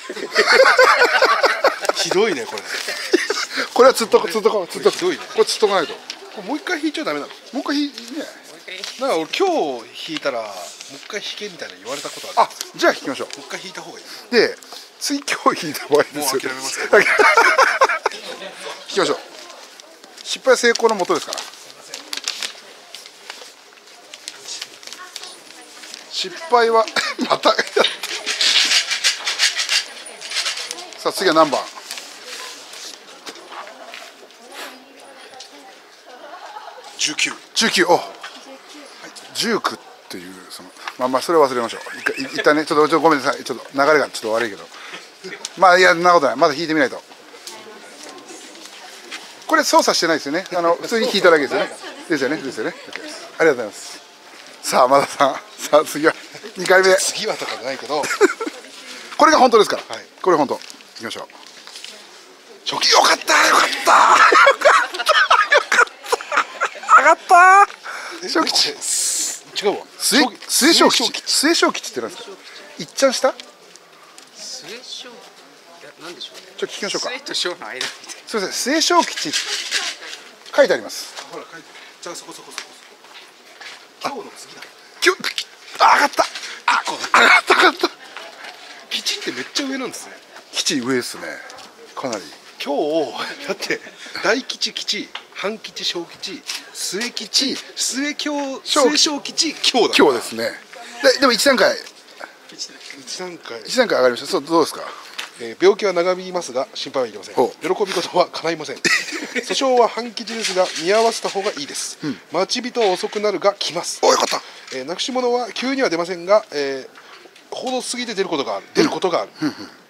ひどいねこれ。 これはつっとこつっとこつっとこひどいね。 これつっとかないと。 これもう一回引いちゃダメなの？ もう一回引いね。 なんか俺今日引いたらもう一回引けみたいな言われたことある。 あ、じゃあ引きましょう。 もう一回引いた方がいい。 で次今日引いた場合ですよ。 もう諦めますか引きましょう。失敗は成功のもとですから。失敗はまたさあ次は何番？ じゅうきゅう。 じゅうきゅう。お、じゅうきゅうっていうそのまあまあそれは忘れましょう。一回一旦ねちょっとちょっとごめんなさい。ちょっと流れがちょっと悪いけど。まあいやそんなことない。まだ引いてみないと。これ操作してないですよね。あの普通に引いただけですよね。ですよね。ですよね。ありがとうございます。さあ馬田さん。さあ次はにかいめ。 次はとかじゃないけどこれが本当ですから。 はい、 これ本当。いきましょう。 初期よかったよかったよかった上がった初期違うわ。 末末小吉末小吉ってなんですか？いっちゃん下？ 末小なんでしょうね。 ちょっと聞きましょうか。 末と小の間みたいな。 すみません末小吉書いてあります。 ほら書いて。じゃあそこそこそこ。今日の次だ。 きゅあ上がったあ上がった上がった吉ってめっちゃ上なんですね。 吉上ですねかなり。 今日だって大吉吉半吉小吉末吉末京末小吉今日だ。 今日ですね。ででもいち段階一段階いち段階上がりました。そうどうですか？ えー、病気は長引きますが心配はいりません。喜び事は叶いません。訴訟は半吉ですが見合わせた方がいいです、うん、待ち人は遅くなるが来ます。 およかった、 えー、なくし物は急には出ませんが、えー、ほど過ぎて出ることがある出ることがある、うんうん、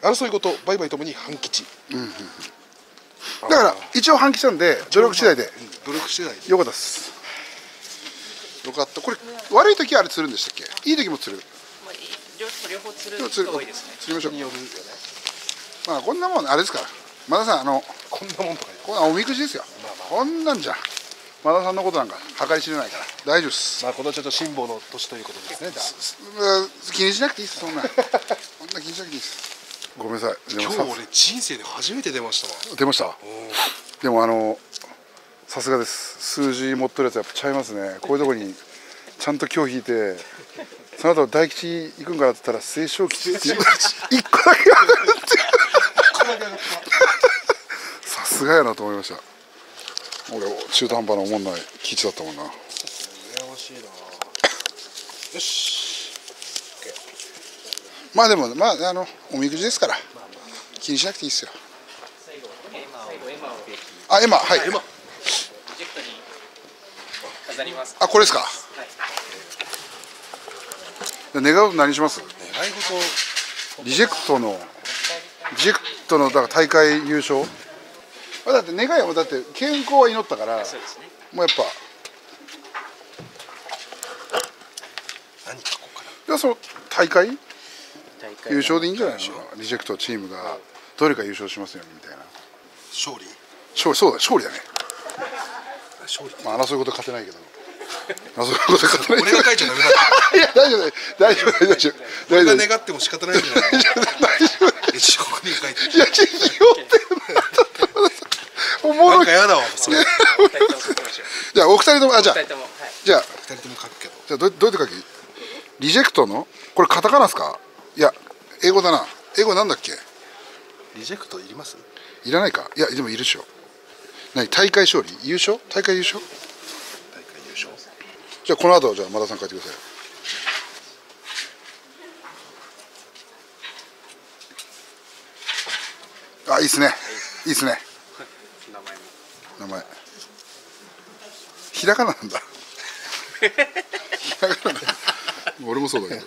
争い事売買ともに半吉、うんうん、 だから一応半吉なんで努力次第で、うん、 努力次第でよかったです。よかった。これ悪い時はあれ釣るんでしたっけ？いい時も釣る。 まあ、両方釣る人が多いですね。 釣りましょう。 によるよね。 まあこんなもんあれですから。馬田さんあのこんなもんとかこんなおみくじですよ。まあまあ、こんなんじゃ馬田さんのことなんか計り知れないから大丈夫です。 まあこのちょっと辛抱の年ということですね。じゃあ気にしなくていいですそんな。そんな気にしなくていいです。ごめんなさい。 今日俺人生で初めて出ましたわ。 出ました。でもあのさすがです。数字持ってるやつやっぱちゃいますね。こういうとこにちゃんと今日引いてその後大吉行くんかなって言ったら末小吉って一個だけ上がってさすがやなと思いました。俺中途半端な思んない吉だったもんな。 羨ましいな。よし。 まあでもまああのおみくじですから気にしなくていいですよ。あエマはい。エマ。あこれですか。 願うと何します？ 願い事。 リジェクトのリジェクトのだから大会優勝。あだって願いはだって健康は祈ったから、 そうですね。 もうやっぱ何書こうかな。 じゃあその大会大会優勝でいいんじゃないの？リジェクトチームがどれか優勝しますようにみたいな。 勝利。 勝利そうだ勝利だね。 勝利。 まあ争うこと勝てないけど。争うこと勝てない。 俺が書いちゃダメだ。 いや大丈夫大丈夫大丈夫大丈夫。 俺が願っても仕方ないんじゃない。 大丈夫大丈夫。 一応ここに書いてる。 いや、ひよっておもろい。 なんかやだわそれ。 じゃあお二人ともあじゃあ二人ともはい。 じゃあ二人とも書くけど。 じゃあどどうやって書き？リジェクトのこれカタカナですか？いや英語だな。英語なんだっけ？ リジェクトいります？ いらないか？いやでもいるでしょ。何大会勝利優勝？大会優勝？ 大会優勝。 じゃあこの後じゃあ馬田さん書いてください。あいいっすね。いいっすね。 名前も。 名前。ひらがななんだ。ひらがななんだ。俺もそうだけど。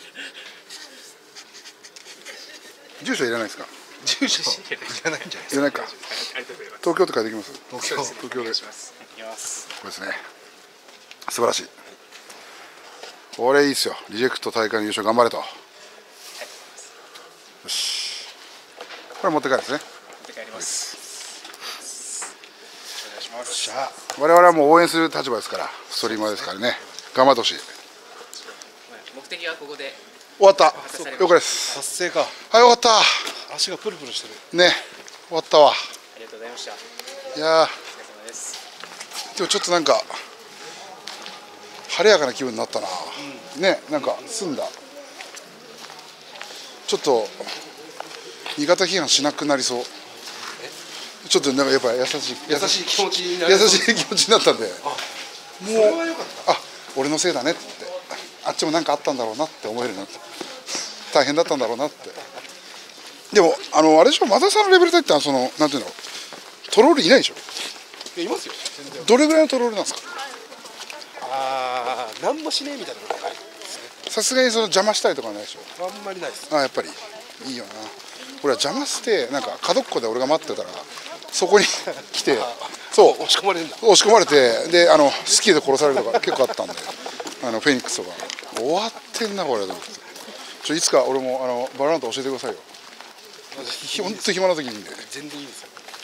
住所いらないですか？ 住所いらないんじゃないですか。 いらないか。 ありがとうございます。 東京って書いてきます。 東京。 東京で。 お願いします。いきます。 これですね。素晴らしい。これいいっすよ。リジェクト大会の優勝頑張れと。よし。これ持って帰るんですね。 持って帰ります。お願いします。 じゃあ我々はもう応援する立場ですから、ストリーマーですからね。頑張ってほしい。 目的はここで。 終わった。 果たされました了解です。 達成か。 はい終わった。 足がプルプルしてる。 ね終わったわ。 ありがとうございました。おいやー疲れ様です。 でもちょっとなんか晴れやかな気分になったな、うん、ねなんか澄んだちょっと味方批判しなくなりそうちょっとなんかやっぱ優しい優しい気持ちにな優る。 しい気持ちになったんでもうそれは良かった。 あ俺のせいだねってあっちも何かあったんだろうなって思えるようになった大変だったんだろうなってでもあのあれでしょ馬田さんのレベルでってそのなんていうのトロールいないでしょいますよ。全然。 どれぐらいのトロールなんですかああ、なんもしねえみたいなことない。 さすがにその邪魔したりとかはないでしょあんまりないです。 あやっぱりいいよな俺は邪魔してなんか角っこで俺が待ってたらそこに来てそう押し込まれるんだ。 押し込まれてであのスキーで殺されるとか結構あったんであのフェニックスとか終わってんなこれと思ってちょいつか俺もあのバロラント教えてくださいよ本当暇な時にいいんで全然いいですよ。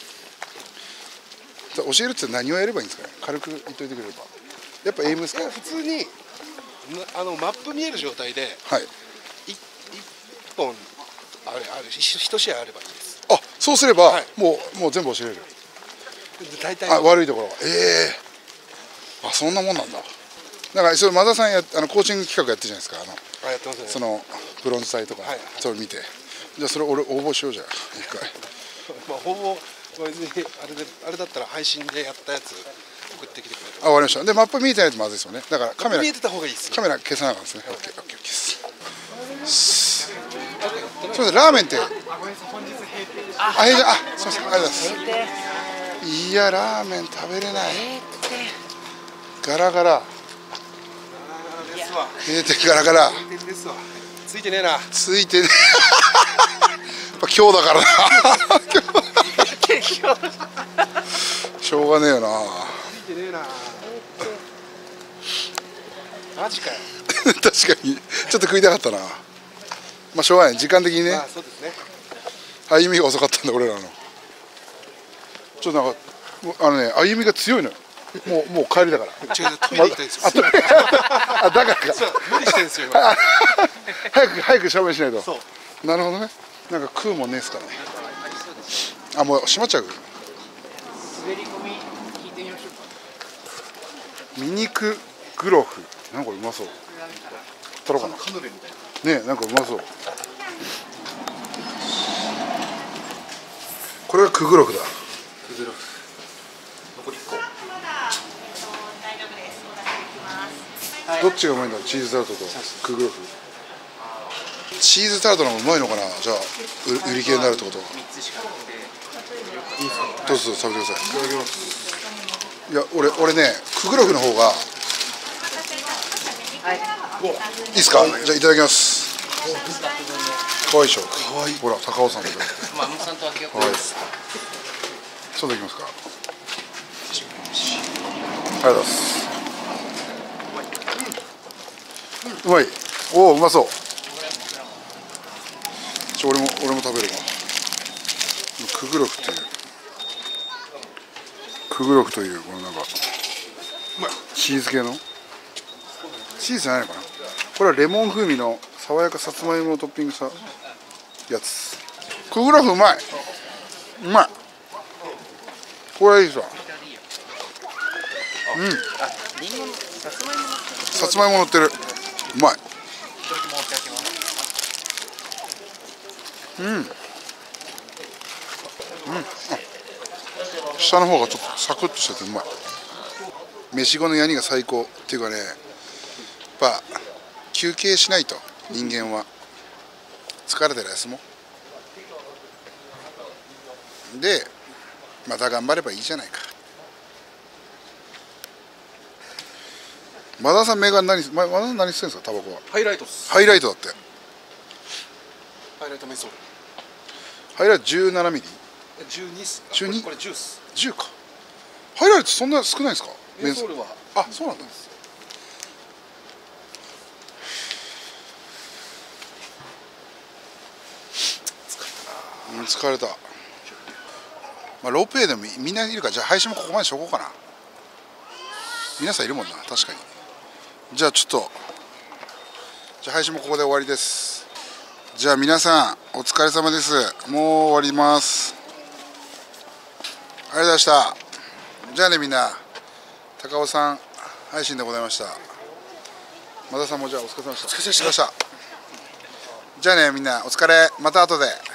教えるって何をやればいいんですかね軽く言っといてくれればやっぱエイムですかいや普通にあのマップ見える状態ではいい一本あれある一一試合あればいいです。 あそうすれば、 はいもうもう全部教えれるで大体あ悪いところええー、あそんなもんなんだだからそれ馬田さんやあのコーチング企画やってるじゃないですかあのあやってますね。 そのブロンズ祭とか、 はいそれ見てじゃあそれ俺応募しようじゃん一回まあほぼ別にあれであれだったら配信でやったやつ送ってきてくれる。 あ終わりましたでマップ見えてないとまずいですよねだからカメラ見えてた方がいいです。 カメラ消さなかったですねオッケーオッケーオッケーですすみませんラーメンってあ閉店あすみませんありがとうございますいやラーメン食べれないガラガラですわ。 閉店ガラガラ閉店ですわ。ついてねえな。 ついてねやっぱ今日だからなしょうがねえよなついてねえな。マジかよ。 確かにちょっと食いたかったなまあしょうがない時間的にねまあそうですね。 歩みが遅かったんだ俺らのちょっとなんかもうあのね歩みが強いのよもうもう帰りだから違うトイレ行きたいですよ。 あトイレあだからか無理してるんですよ今。 早く早くシャワーしないとそうなるほどねなんか食うもんねえっすからねあもう閉まっちゃう滑り込み聞いてみましょうか。 ミニクグロフなんかうまそう取ろうかなカヌレみたいな。 ねえなんかうまそうこれがクグロフだクズロフ。残りいっこ。 どっちがうまいんだろうチーズタルトとクグロフチーズタルトの方がうまいのかなじゃあう売り切れになるってこと三つしかなくて。 どうぞ食べてくださいいただきますいや俺俺ねクグロフの方がはい。 いいですか。じゃあいただきます。可愛いでしょ。可愛い。ほら高尾さんとか。 まあ、さんとあげよう。 可愛いです。ちょっといきますか。ありがとうございます。うまい。おお、うまそう。ちょ俺も俺も食べるわ。クグロフっていうクグロフというこのなんかチーズ系のチーズじゃないのかな。これはレモン風味の爽やかさつまいもをトッピングしたやつ。クグロフうまい。うまい。これいいですわ。うん。さつまいも乗ってる。うまい。うん。うん。下の方がちょっとサクッとしててうまい。飯後のヤニが最高っていうかね、やっぱ休憩しないと人間は疲れたら休もう。でまた頑張ればいいじゃないか。和田さんメガネ何和田さん何してるんですか。タバコはハイライトっす。 ハイライトだって。 ハイライトメンソールハイライトじゅうななミリ。 じゅうにっす。 じゅうに。 これじゅうっす。 じゅうか。ハイライトそんな少ないですか。 メンソールは。 あ、そうなんだ。うん、疲れた。まあロープウェイでもみんないるから、じゃあ配信もここまでしとこうかな。皆さんいるもんな、確かに。じゃあちょっとじゃあ配信もここで終わりです。じゃあ皆さんお疲れ様です。もう終わります。ありがとうございました。じゃあねみんな、高尾さん配信でございました。和田さんもじゃあお疲れ様でした。お疲れ様でした。じゃあねみんなお疲れ。また後で。